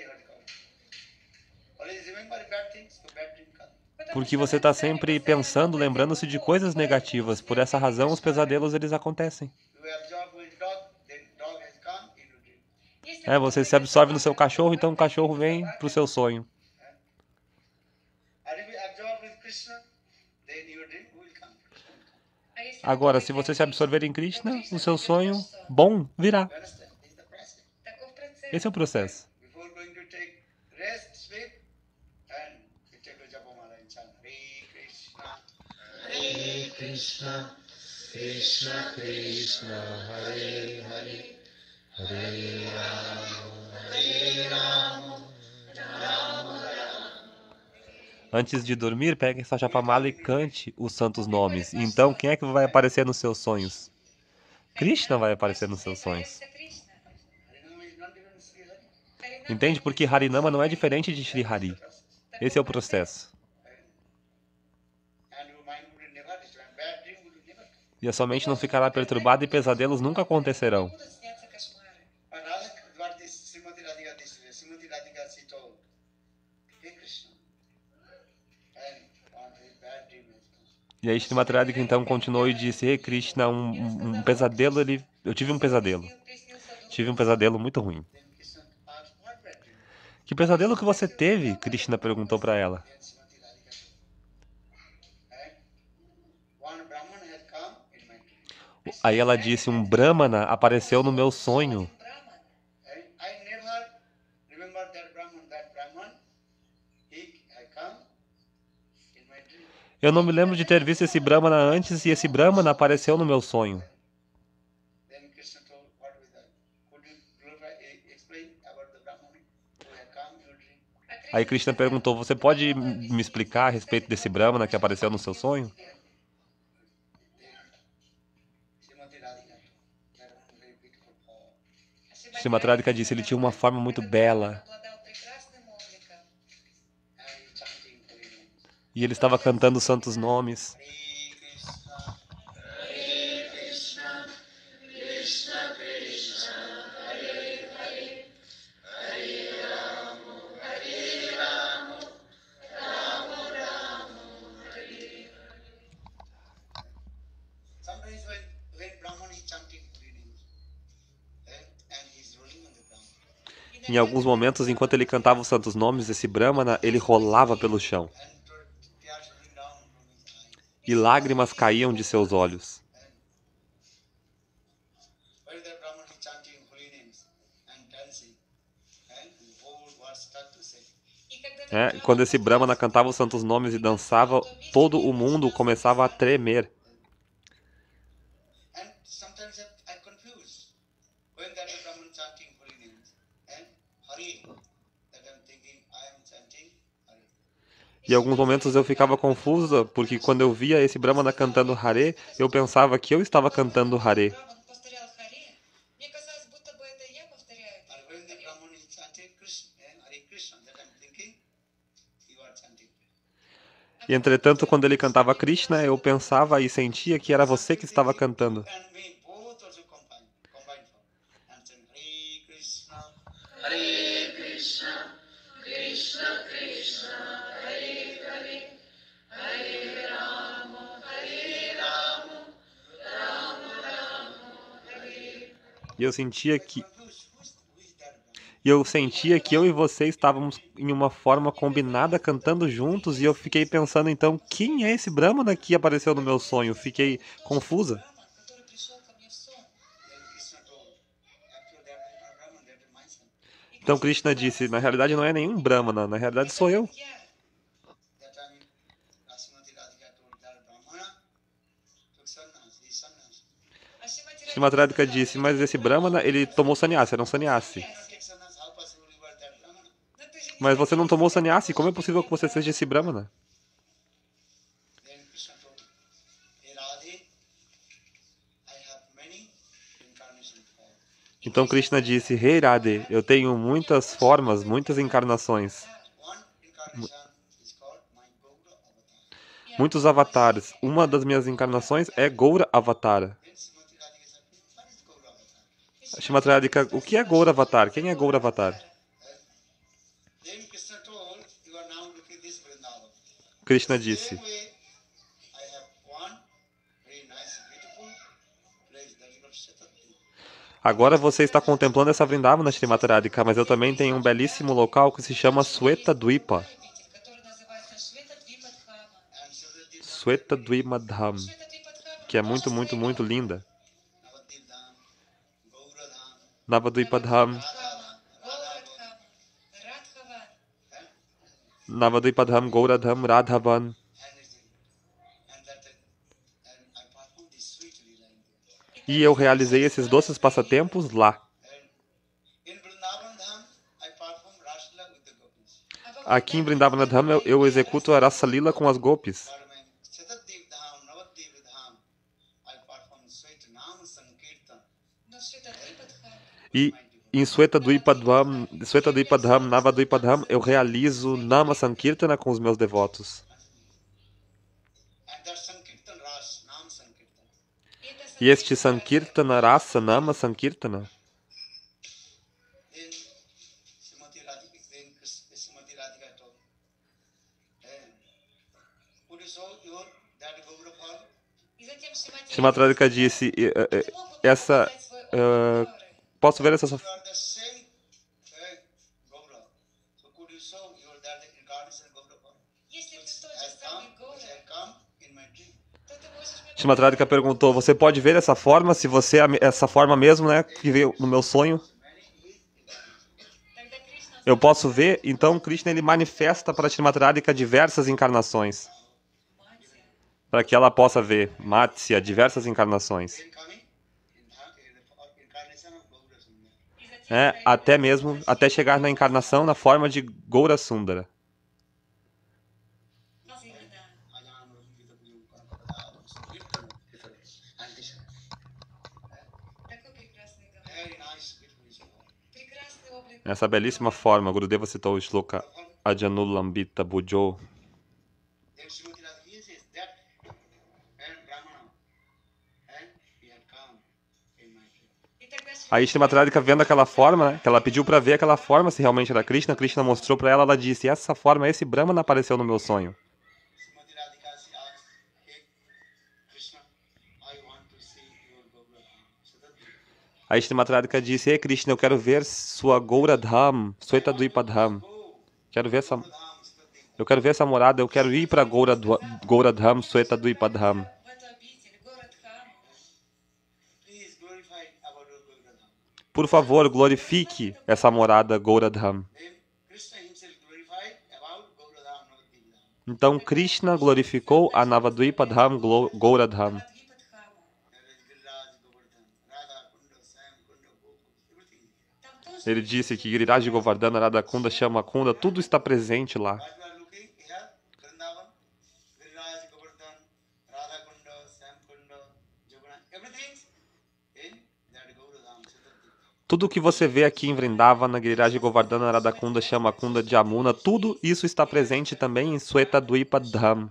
Always remember bad things, so bad dream coming. Porque você está sempre pensando, lembrando-se de coisas negativas. Por essa razão, os pesadelos eles acontecem. You absorb with dog, then dog has come into dream. Você se absorve no seu cachorro, então o cachorro vem pro seu sonho. And if you absorb with Krishna, then your dream will come. Agora, se você se absorver em Krishna, o seu sonho bom virá. You understand? This is the process. Таков процесс. Esse é o processo. Before going to take rest, sleep, and we take a Japamala and chant Hare Krishna, Krishna Krishna, Hare Hare, Hare Rama, Antes de dormir, pegue essa japamala e cante os santos nomes. Então, quem é que vai aparecer nos seus sonhos? Krishna vai aparecer nos seus sonhos. Harinama is not even Sri Hari. Entende? Porque Harinama não é diferente de Sri Hari. Esse é o processo. And your mind will never destroy. Bad dream will never come. E a sua mente não ficará perturbada e pesadelos nunca acontecerão. Будут сняться кошмары. And Radha, what this Srimati Radhika she told, Hey Krishna, and one very bad dream has come. E aí Srimati Radhika então continuou e disse: Hey Krishna, um pesadelo, eu tive um pesadelo. Tive um pesadelo muito ruim. Then Krishna asked, what bad dream? Que pesadelo que você teve? Krishna perguntou para ela. Then Srimati Radhika told, and one Brahman had come in my dream. Aí ela disse: um Brahmana apareceu no meu sonho. Брахман. And I never remember that Brahman, he had come in my dream. Eu não me lembro de ter visto esse Brahmana antes e esse Brahmana apareceu no meu sonho. Then Krishna told, what was that? Could you explain about the Brahman who had come in your dream? Aí Krishna perguntou: você pode me explicar a respeito desse Brahmana que apareceu no seu sonho? Srimati Radhika told, that was a very beautiful form. Srimati Radhika disse: ele tinha uma forma muito bela. Обладал прекрасным обликом. And he chanting holy names. E ele estava cantando os santos nomes. Hare Krishna, Krishna Krishna, Hare Hare, Hare Rama, Hare Rama, Rama Rama, Hare. Sometimes when Brahman is chanting holy names, and he's rolling on the ground, Em alguns momentos, enquanto ele cantava os santos nomes, esse Brahmana, ele rolava pelo chão. and tears rolling down from his eyes. E lágrimas caíam de seus olhos. While the Brahman is chanting holy names and dancing, and the whole world starts to sing. И когда Quando esse Brahmana cantava os santos nomes e dançava, todo o mundo começava a tremer. And sometimes I confuse when that Brahman chanting holy names and Hari, that I'm thinking I am chanting Hari. E em alguns momentos eu ficava confusa, porque quando eu via esse Brahmana cantando Hare, eu pensava que eu estava cantando Hare. Брахман повторял Харе, мне казалось, будто бы это я повторяю. And when the Brahman is chanting Krishna, Hare Krishna, that I'm thinking you are chanting. E entretanto, quando ele cantava Krishna, eu pensava e sentia que era você que estava cantando. And me both also combined for and saying Hare Krishna, Hare Krishna, Krishna Krishna, Hare Hare, Hare Rama, Hare Rama, Rama Rama, Hare. E eu sentia que Confused, who is that Brahman? E eu sentia que eu e você estávamos em uma forma combinada, cantando juntos, e eu fiquei pensando, então, quem é esse Brahmana que apareceu no meu sonho? Fiquei confusa. Брахман, который пришел ко мне в сон. Then Krishna told, actually that is not Brahman, that is my son. Então Krishna disse, na realidade não é nenhum Brahmana, na realidade sou eu. Я. That time Srimati Radhika told that Brahmana took sannyas, he is sannyas. А Шримати Srimati Radhika disse, mas esse Brahmana, ele tomou sannyasi, era um sannyasi. You cannot take sannyas, how possible you are that Brahmana? Но ты же не Mas você não tomou sannyasi, como é possível que você seja esse Brahmana? Then Krishna told, Hey Radhe, I have many incarnation forms. Então Krishna disse, Hey Radhe, eu tenho muitas formas, muitas encarnações, One incarnation is called my Gaura avatar. muitos avatares. Uma das minhas encarnações é Gaura Avatara. Then Srimati Radhika said, what is Gaura avatar? Srimati Radhika, o que é Gaura Avatar? Quem é Gaura Avatar? Then Krishna told, you are now looking this Vrindavan. Krishna disse, Same way, I have one very nice, beautiful place that is called Shatabdi. agora você está contemplando essa Vrindavana, Srimati Radhika, mas eu também tenho um belíssimo local que se chama Sweta Dwipa. который называется Швета Двипадхама. And Shatabdi Sweta Dwimadham, Швета Двипадхама que é muito, muito, muito linda. Navadvip Dham, Gaura Dham, Navadvipa Dham, Navadvipa Dham, Gaura Dham, Radhavan. And I performed this sweet lila in there. E eu realizei esses doces passatempos lá. In Vrindavan Dham, I perform Rasla with the gopis. Aqui em Vrindavana Dham eu executo a Rasa Lila com as gopis. But in Shatadvip Dham, Navadvip Dham, I perform sweet Nam Sankirtan. E em Swetadvipa Dham, Navadvipa Dham, eu realizo Nama Sankirtana com os meus devotos. And that Sankirtan Ras, Nam Sankirtan. E este Sankirtana Rasa, Nama Sankirtana, Then Srimati Radhika told, could you show your that Gaura Phal? Srimati Radhika disse, posso ver essa... You are the same Gaura. So could you show your that incarnation Gaura Phal? Which has come in my dream. Srimati Radhika perguntou, você pode ver essa forma, se você é essa forma mesmo, né, que veio no meu sonho? Eu posso ver? Então Krishna ele manifesta para Srimati Radhika diversas encarnações. Para que ela possa ver, Matsya, diversas encarnações. Then coming in the incarnation of Gaura Sundar. Até mesmo, até chegar na encarnação na forma de Gaura Sundara. Very nice, beautiful visual. Essa belíssima forma, Gurudeva citou o Shloka Ajanulambita Bhujo. Then Srimati Radhika says that and Brahmana and he had come in my dream. Aí Srimati Radhika vendo aquela forma, né, que ela pediu para ver aquela forma, se realmente era Krishna, Krishna mostrou para ela, ela disse, essa forma, esse Brahmana apareceu no meu sonho. Srimati Radhika she asked, hey Krishna, I want to see your Gaura Dham. Shatadvip. Aí Srimati Radhika disse, ei Krishna, eu quero ver sua Gaura Dham, Swetadvipa Dham. Quero ver essa... Eu quero ver essa morada, eu quero ir para Gaura Dham, Swetadvipa Dham. Please glorify about your Gaura Dham. Por favor, glorifique essa morada Gaura Dham. Then Krishna himself glorified about Gaura Dham, Navadvip Dham. Então Krishna glorificou a Navadvipa Dham, Gaura Dham. There is Giriraj, Govardhan, Radha, Kunda, Sam, Kunda, Gokul, everything. Ele disse que Giriraj Govardhana, Radhakunda, Shyamakunda, tudo está presente lá. What we are looking here, Vrindavan, Giriraj, Govardhan, Radha Kunda, Sam Kunda, Jaguna, everything in that Gaura Dham, Shatadvip. Tudo que você vê aqui em Vrindavana, Giriraj Govardhana, Radhakunda, Shyamakunda, Jamuna, tudo isso está presente também em Swetadvipa Dham.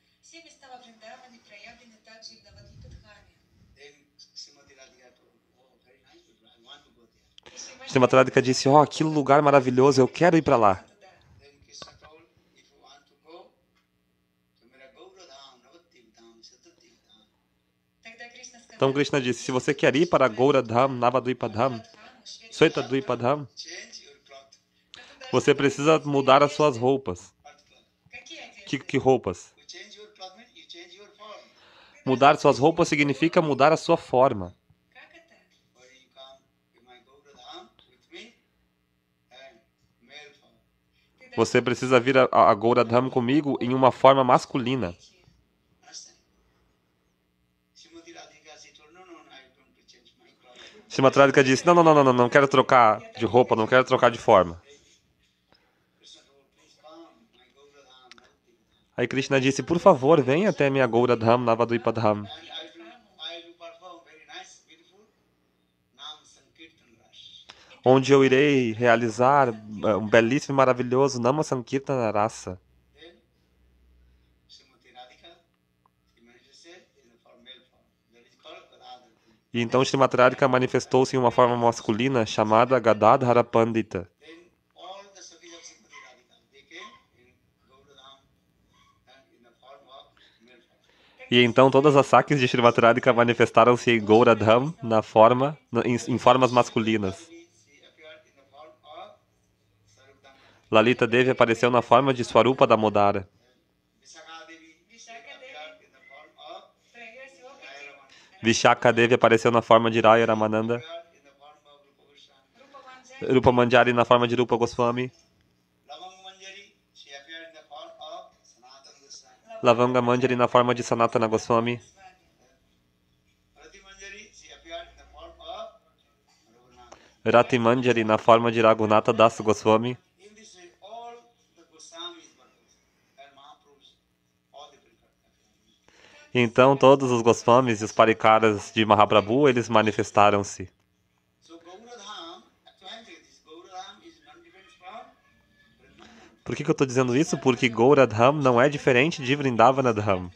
Then Srimati Radhika told, oh, very nice, I want to go there. Srimati Radhika disse, que lugar maravilhoso, eu quero ir para lá. Then Krishna told, if you want to go, to Mera Gaura Dham, Navadvip Dham, Shatadvip Dham, Então Krishna disse, se você quer ir para Gaura Dham, Navadvipa Dham, Swetadvipa Dham, change your cloth. você precisa mudar as suas roupas. What cloth? Que roupas? You change your cloth means you change your form. Mudar suas roupas significa mudar a sua forma. Or you come in my Gaura Dham with me and male form. Você precisa vir a Gaura Dham comigo em uma forma masculina. Understand? Srimati Radhika she told, no, I don't to change my cloth. Srimati Radhika disse, não quero trocar de roupa, não quero trocar de forma. Krishna told, please come, my Gaura Dham, Navadvip Dham. Aí Krishna disse, por favor, venha até minha Gaura Dham, Navadvipa Dham, And I will perform very nice, beautiful Nam Sankirtan Ras. onde eu irei realizar um belíssimo e maravilhoso Nama Sankirtana Rasa. Then Srimati Radhika she manifested in the form male form. That is called Radha. E então Srimati Radhika manifestou-se em uma forma masculina chamada Gadadhara Pandita. Then all the Sakhis of Srimati Radhika they came in Gaura Dham and in the form of male form. E então todas as Sakis de Srimati Radhika manifestaram-se em Gaura Dham em formas masculinas. She appeared in the form of Sarup Damodara. Lalita Devi apareceu na forma de Swarupa Damodara. Vishaka Devi appeared in the form of Jairava Vishaka Devi apareceu na forma de Raya Ramananda. appeared in the form of Rupa Goswami. Rupa Manjari na forma de Rupa Goswami. Lavang Manjari, she appeared in the form of Sanatana Goswami. Lavanga Manjari na forma de Sanatana Goswami. Rati Manjari, she appeared in the form of Raghunath. Rati Manjari na forma de Raghunatha Das Goswami. In this way, all the Goswamis were and Mahaprabhus, all the people. Então todos os Goswamis e os Parikaras de Mahaprabhu, eles manifestaram-se. So Gauradham, actually this Gauradham is not different from Vrindavan. Por que eu estou dizendo isso? Porque Gauradham não é diferente de Vrindavana Dham.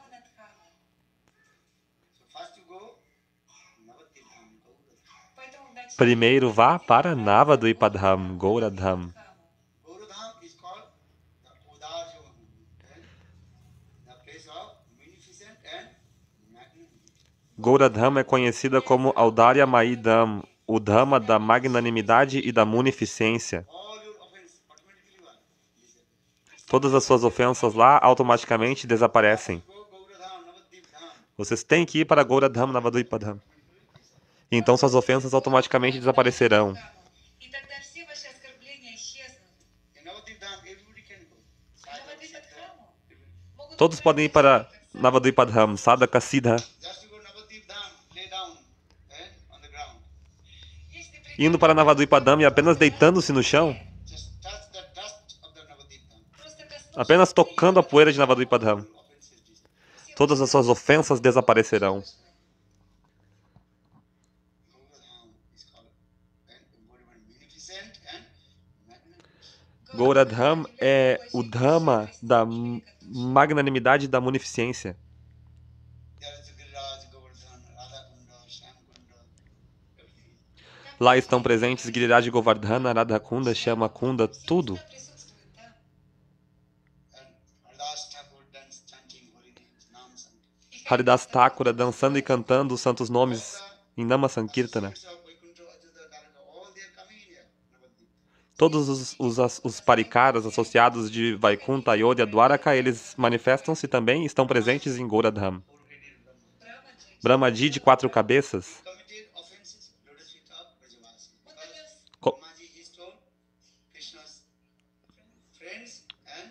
So first you go Navadvip Dham, Gauradham. Поэтому вначале Primeiro vá para Navadvipadham, Gauradham. Gauradham is called the Udarshavan, the place of munificent and magnanimity. Gauradham é conhecida como Audarya Mai Dham, o Dhama da magnanimidade e da munificência. All your offense automatically will disappear. Todas as suas ofensas lá automaticamente desaparecem. Go Gauradham, Navadvip Dham. Vocês têm que ir para Gauradham, Navadvipadham. Então suas ofensas automaticamente desaparecerão. И тогда все ваши оскорбления исчезнут. In Navadvip Dham, everybody can go. Навадвипадхаму могут Todos podem ir para Navadvipadham, Sadhaka Siddha. Just to go Navadvip Dham, lay down on the ground. Если Indo para Navadvipadham e apenas deitando-se no chão, Just touch the dust of the Navadvip Dham. просто коснуться apenas tocando a poeira de Navadvipadham, Offenses disappear. todas as suas ofensas desaparecerão. Gauradham is called an embodiment munificent and magnanimous. Gauradham é o Dhama da magnanimidade e da munificência. There is Giriraj, Govardhan, Radhakunda, Shyamkunda, everything. Lá estão presentes Giriraj Govardhana, Radhakunda, Shyamakunda, tudo. присутствует, да. And Haridas Thakur dance chanting holy names, Nam Sankirtan. Haridas Thakura dançando e cantando os santos nomes em Nama Sankirtana. Spirits of Vaikuntha, Achyuta, Karaka, all they are coming here. Navadvip. Todos os parikaras associados de Vaikunta, Ayodhya, Dwaraka, eles manifestam-se também e estão presentes em Gauradham. Four-headed Brahma. Брахмаджи. Brahmaji de 4 cabeças Committed offenses, lotus feet of Brajavasi. Вот тогда Co- Brahmaji is told Krishna's friends and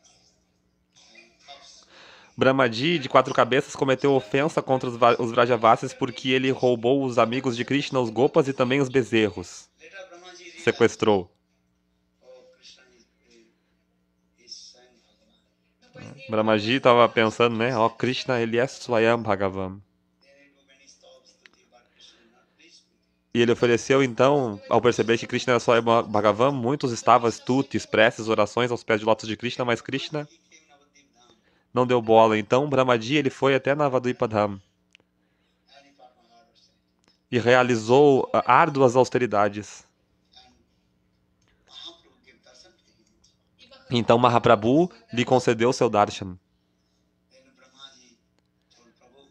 pups. Brahmaji de 4 cabeças cometeu ofensa contra os Vrajavasis porque ele roubou os amigos de Krishna, os Gopas e também os bezerros. Later Brahmaji realized, Sequestrou. oh, Krishna is Swayam Bhagavan. но позднее Brahmaji estava pensando, né? Ó, Krishna, ele é Swayam Bhagavan. Then he do many stops to thee, but Krishna is not pleased with thee. E ele ofereceu, então, ao perceber que Krishna era Swayam Bhagavan, muitos estavam stutis, preces, orações aos pés de lótus de Krishna, mas Krishna He came Navadvip Dham não deu bola. Então, Brahmaji, ele foi até Navadvipadham and he performed hard austerity. e realizou árduas austeridades. And Mahaprabhu gave darshan to him. и Махапрабху Então, Mahaprabhu lhe concedeu seu darshan. Then Brahmaji told Prabhu,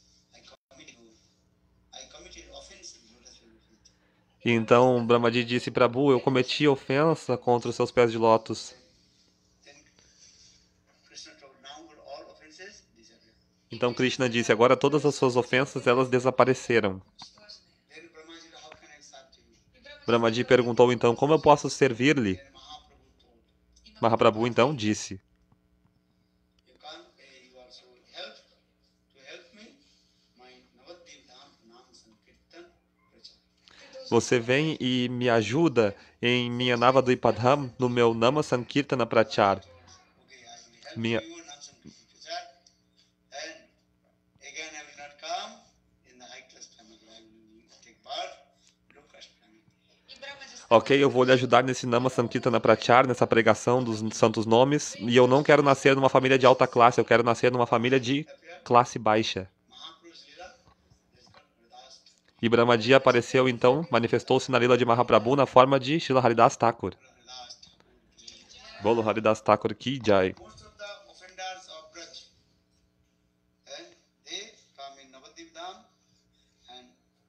I committed offense in lotus feet. E então, Brahmaji disse, Prabhu, eu cometi ofensa contra os seus pés de lótus. Then Krishna told, now all offenses disappear. Então, Krishna disse, agora todas as suas ofensas, elas desapareceram. сложные. Then Brahmaji, how can I serve to you? И Брахмаджи Brahmaji perguntou, então, como eu posso servir-lhe? Then Mahaprabhu told, и Mahaprabhu, então, disse, you can't pay, you also help to help me, my Navadvip Dham Nam Sankirtan Prachar. você vem e me ajuda em minha Navadvipadham, no meu Nama Sankirtana Prachar. Okay, I will help Minha- you Nam Sankirtan Prachar. And again I will not come in the high class family. I will take birth, low caste family. И Брахмаджи Ok, eu vou lhe ajudar nesse Nama Sankirtana Prachar, nessa pregação dos santos nomes, e eu não quero nascer numa família de alta classe, eu quero nascer numa família de classe baixa. Mahaprabhu's Lila, this called Haridas. E Brahmaji apareceu, então, manifestou-se na lila de Mahaprabhu na forma de Srila Haridas Thakur. Haridas Thakur. Bolo Haridas Thakur ki jai. Most of the offenders of Braj, and they come in Navadvip Dham and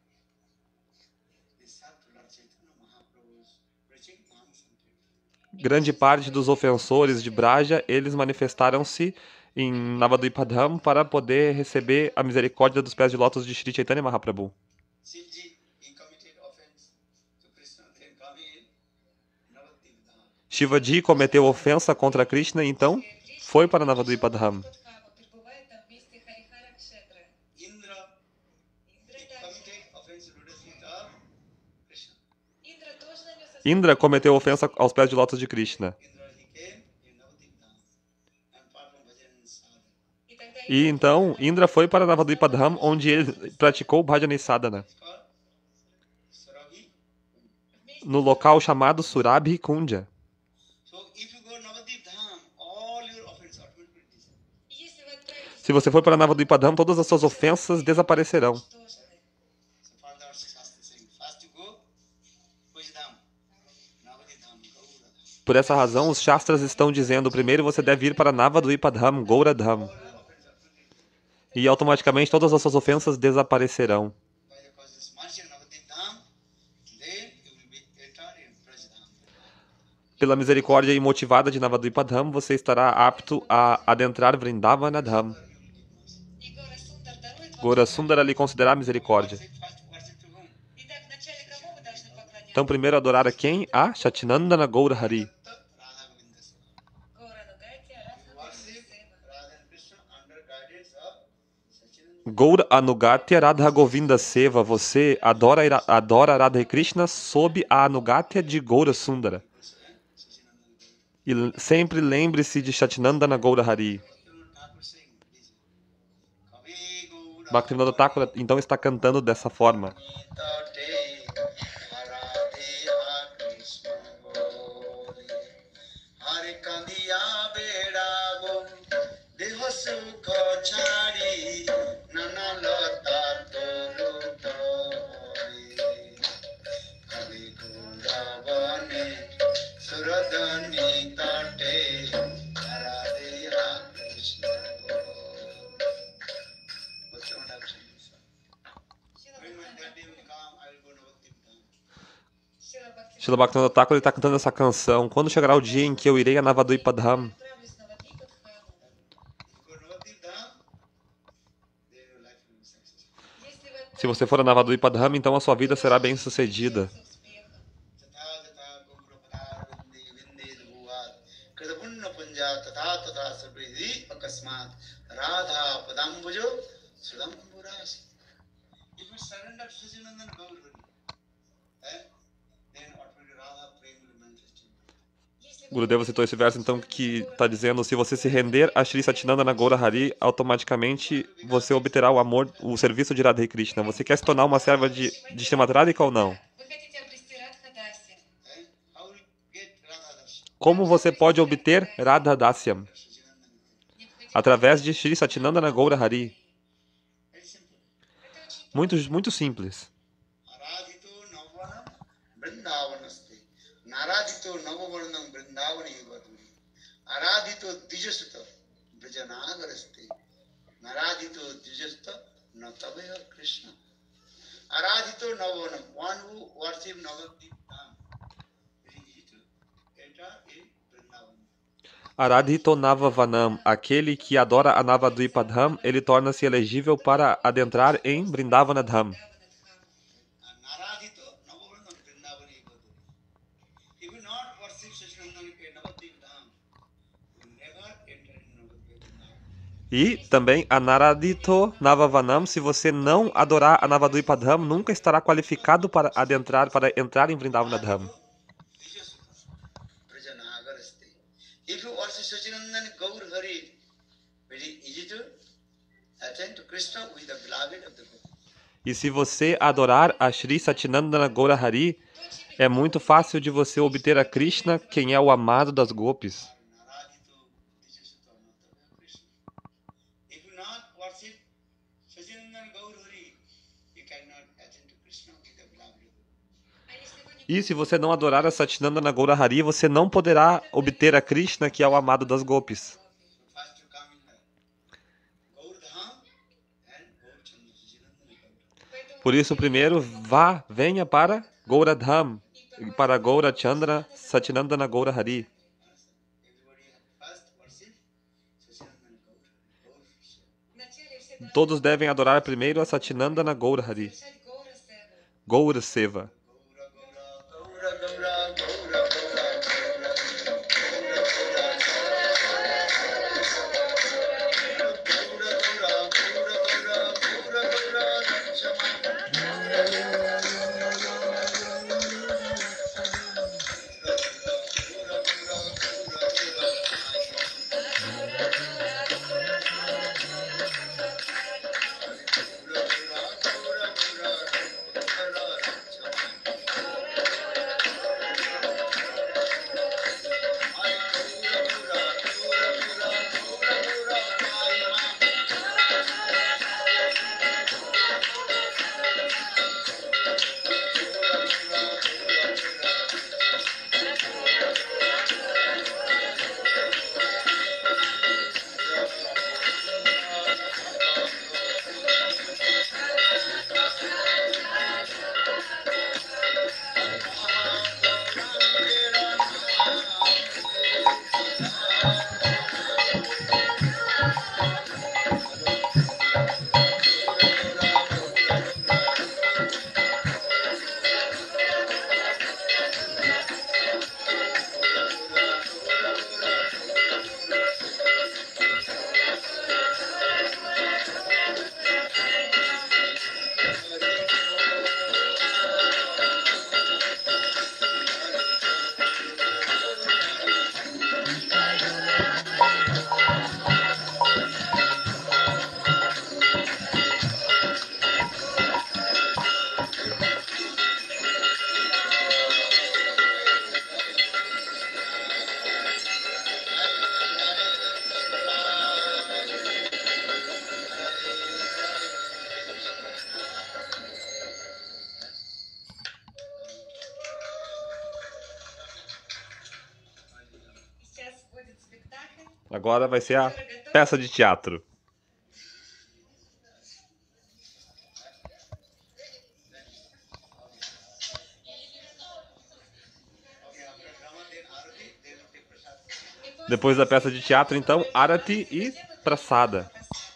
they serve to Lord Chaitanya Mahaprabhu's preaching Nam Sankirtan. Grande parte dos ofensores de Braja, eles manifestaram-se em Navadvipadham para poder receber a misericórdia dos pés de lótus de Sri Chaitanya Mahaprabhu. Shivji, he committed offense to Krishna, then come in Navadvip Dham. Shivaji cometeu ofensa contra Krishna, então foi para Navadvipadham. пребывает там вместе Харихара Кшетра. Indra, Индра he также. committed offense to lotus feet of Krishna. Индра тоже нанес Indra cometeu ofensa aos pés de lótus de Krishna. Indra, he came in Navadvip Dham and performed bhajan and sadhana. И тогда E então Indra foi para Navadvipadham, onde ele praticou Bhajana e Sadhana, It's called Surabhi. no local chamado Surabhi Kundja. So if you go Navadvip Dham, all your offenses automatically disappear. если вы отправитесь Se você for para Navadvipadham, todas as suas ofensas desaparecerão. уничтожены. So for that Shastra saying, first you go, which Dham? Navadvip Dham, Gaura Dham. Por essa razão, os Shastras estão dizendo, primeiro você deve ir para Navadvipadham, Gauradham, e automaticamente todas as suas ofensas desaparecerão. By the causes mercy of Navadvip Dham, then you will be entered in Braj-dham. Pela misericórdia imotivada de Navadvipadham, você estará apto a adentrar Vrindavanadham. И Гора Сундар дарует вам. Gora Sundara lhe concederá misericórdia. First worship to whom? Итак, вначале кому вы должны поклоняться? Então, primeiro adorar a quem? A Shatinandana Gaura Hari. Radha Govinda Seva. Гора Нугати, Арадха Worship Гора Radha and Krishna under guidance of Sachinanda. Gaura Anugatya Radha Govinda Seva. Você adora Radha e Krishna sob a Anugatya de Gaura Sundara. E sempre lembre-se de Shatinandana Gaura Hari. Thakur saying this. Kavi Gaura Bhaktivinoda Thakur então está cantando dessa forma. Tate Haradhe Krishna Goli Hare Kandiya Beda Go Deho Sukha Chari Nana Lata Tolu Tori Kavi Gaura Vane Suradhani Tate Haradhe Krishna Goli. What's the matter? When that day will come, I will go Navadvip Dham. Шила Бхакти. Srila Bhaktivinoda Thakur ele está cantando essa canção. Quando chegará o dia em que eu irei a Navadvipadham, Отправлюсь в Навадвипадхаму. If you go Navadvip Dham, then your life will be successful. Если вы se você for a Navadvipadham, então a sua vida será bem sucedida. отправитесь с успехом. Tatha tatha gopura padar vinde bhuvat krita punna punja tatha tatha sabridhi akasmat radha padambujo sudamburashi. If you surrender to Sachinandan Gaur Hari, then automatically Radha prema will manifest in you. Если вы Gurudeva citou esse verso então que está dizendo, se você se render a Shri Satinandana Gaura Hari, automaticamente você obterá o amor, o serviço de Radha e Krishna. Você quer se tornar uma serva de Srimad Radhika ou não? вы хотите обрести Радхадаси, How will you get Radha Darshan? Como você pode obter Radha Dasyam? Sachinandan. необходимо. Através de Shri Satinandana Gaura Hari. Very simple. Это очень Muito simples. Aradhito Navavanam Brindavanaste. Naradhito Navavanam Brindavani Vaduri. Aradhito Dijasuta Brijanagaraste. Naradhito Dijasuta Natavaya Krishna. Aradhito Navavanam. One who worships Navadvip Dham. Very easy to enter in Vrindavan. Aradhito Navavanam, aquele que adora a Navadvipadham, ele torna-se elegível para adentrar em Vrindavanadham. And Naradhito Navavanam Brindavani Vaduri. If you not worship Sachinandan in Navadvip Dham, you will never enter in Navadvip Dham. E também a Naradhito Navavanam, se você não adorar a Navadvipadham, nunca estará qualificado para entrar em Vrindavanadham. If you worship Sachinandan Gaur Hari, very easy to attain to Krishna with the beloved of the Gopis. E se você adorar a Shri Satinandana Gaura Hari, é muito fácil de você obter a Krishna, quem é o amado das gopis. Naradhito Dijasuta Natavaya Krishna. If you not worship Sachinandan Gaur Hari, you cannot attain to Krishna with the beloved of the Gopis. А если вы не E se você não adorar a Satinandana Gaura Hari, você não poderá obter a Krishna, que é o amado das gopis. So first you come in Gaur Dham and Gaur Chandra Sachinandan Gaur. поэтому Por isso, primeiro, venha para Gauradham, para Gaura Chandra Satinandana Gaura Hari. Everybody first worship Sachinandan Gaur. Todos devem adorar primeiro a Satinandana Gaurahari, Gaura Seva. Agora vai ser a peça de teatro. Depois da peça de teatro, então, Arati e Prasada.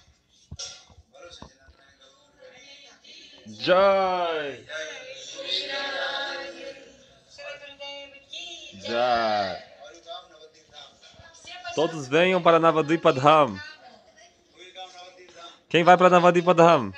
Jai! Jai! Todos venham para Navadvipa Dham. Quem vai para Navadvipa Dham?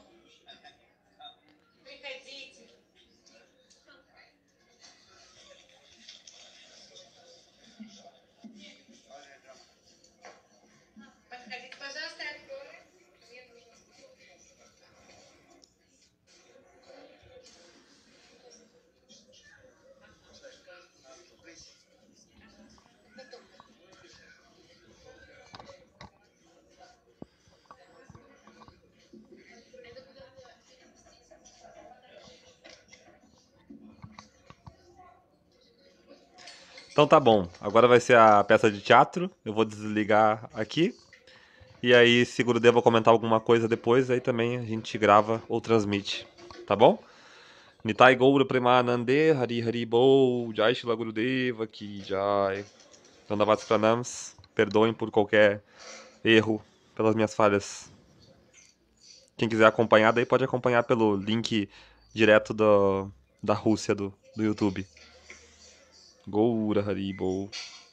Então tá bom, agora vai ser a peça de teatro, eu vou desligar aqui, e aí se Gurudeva comentar alguma coisa depois, aí também a gente grava ou transmite, tá bom? Nitai Gaura Premanande, Hari Hari Bol, Jai Shila Gurudeva, Ki Jai. Dandavats Pranams, perdoem por qualquer erro, pelas minhas falhas. Quem quiser acompanhar, daí pode acompanhar pelo link direto da Rússia do YouTube. Gaura Hari Bol.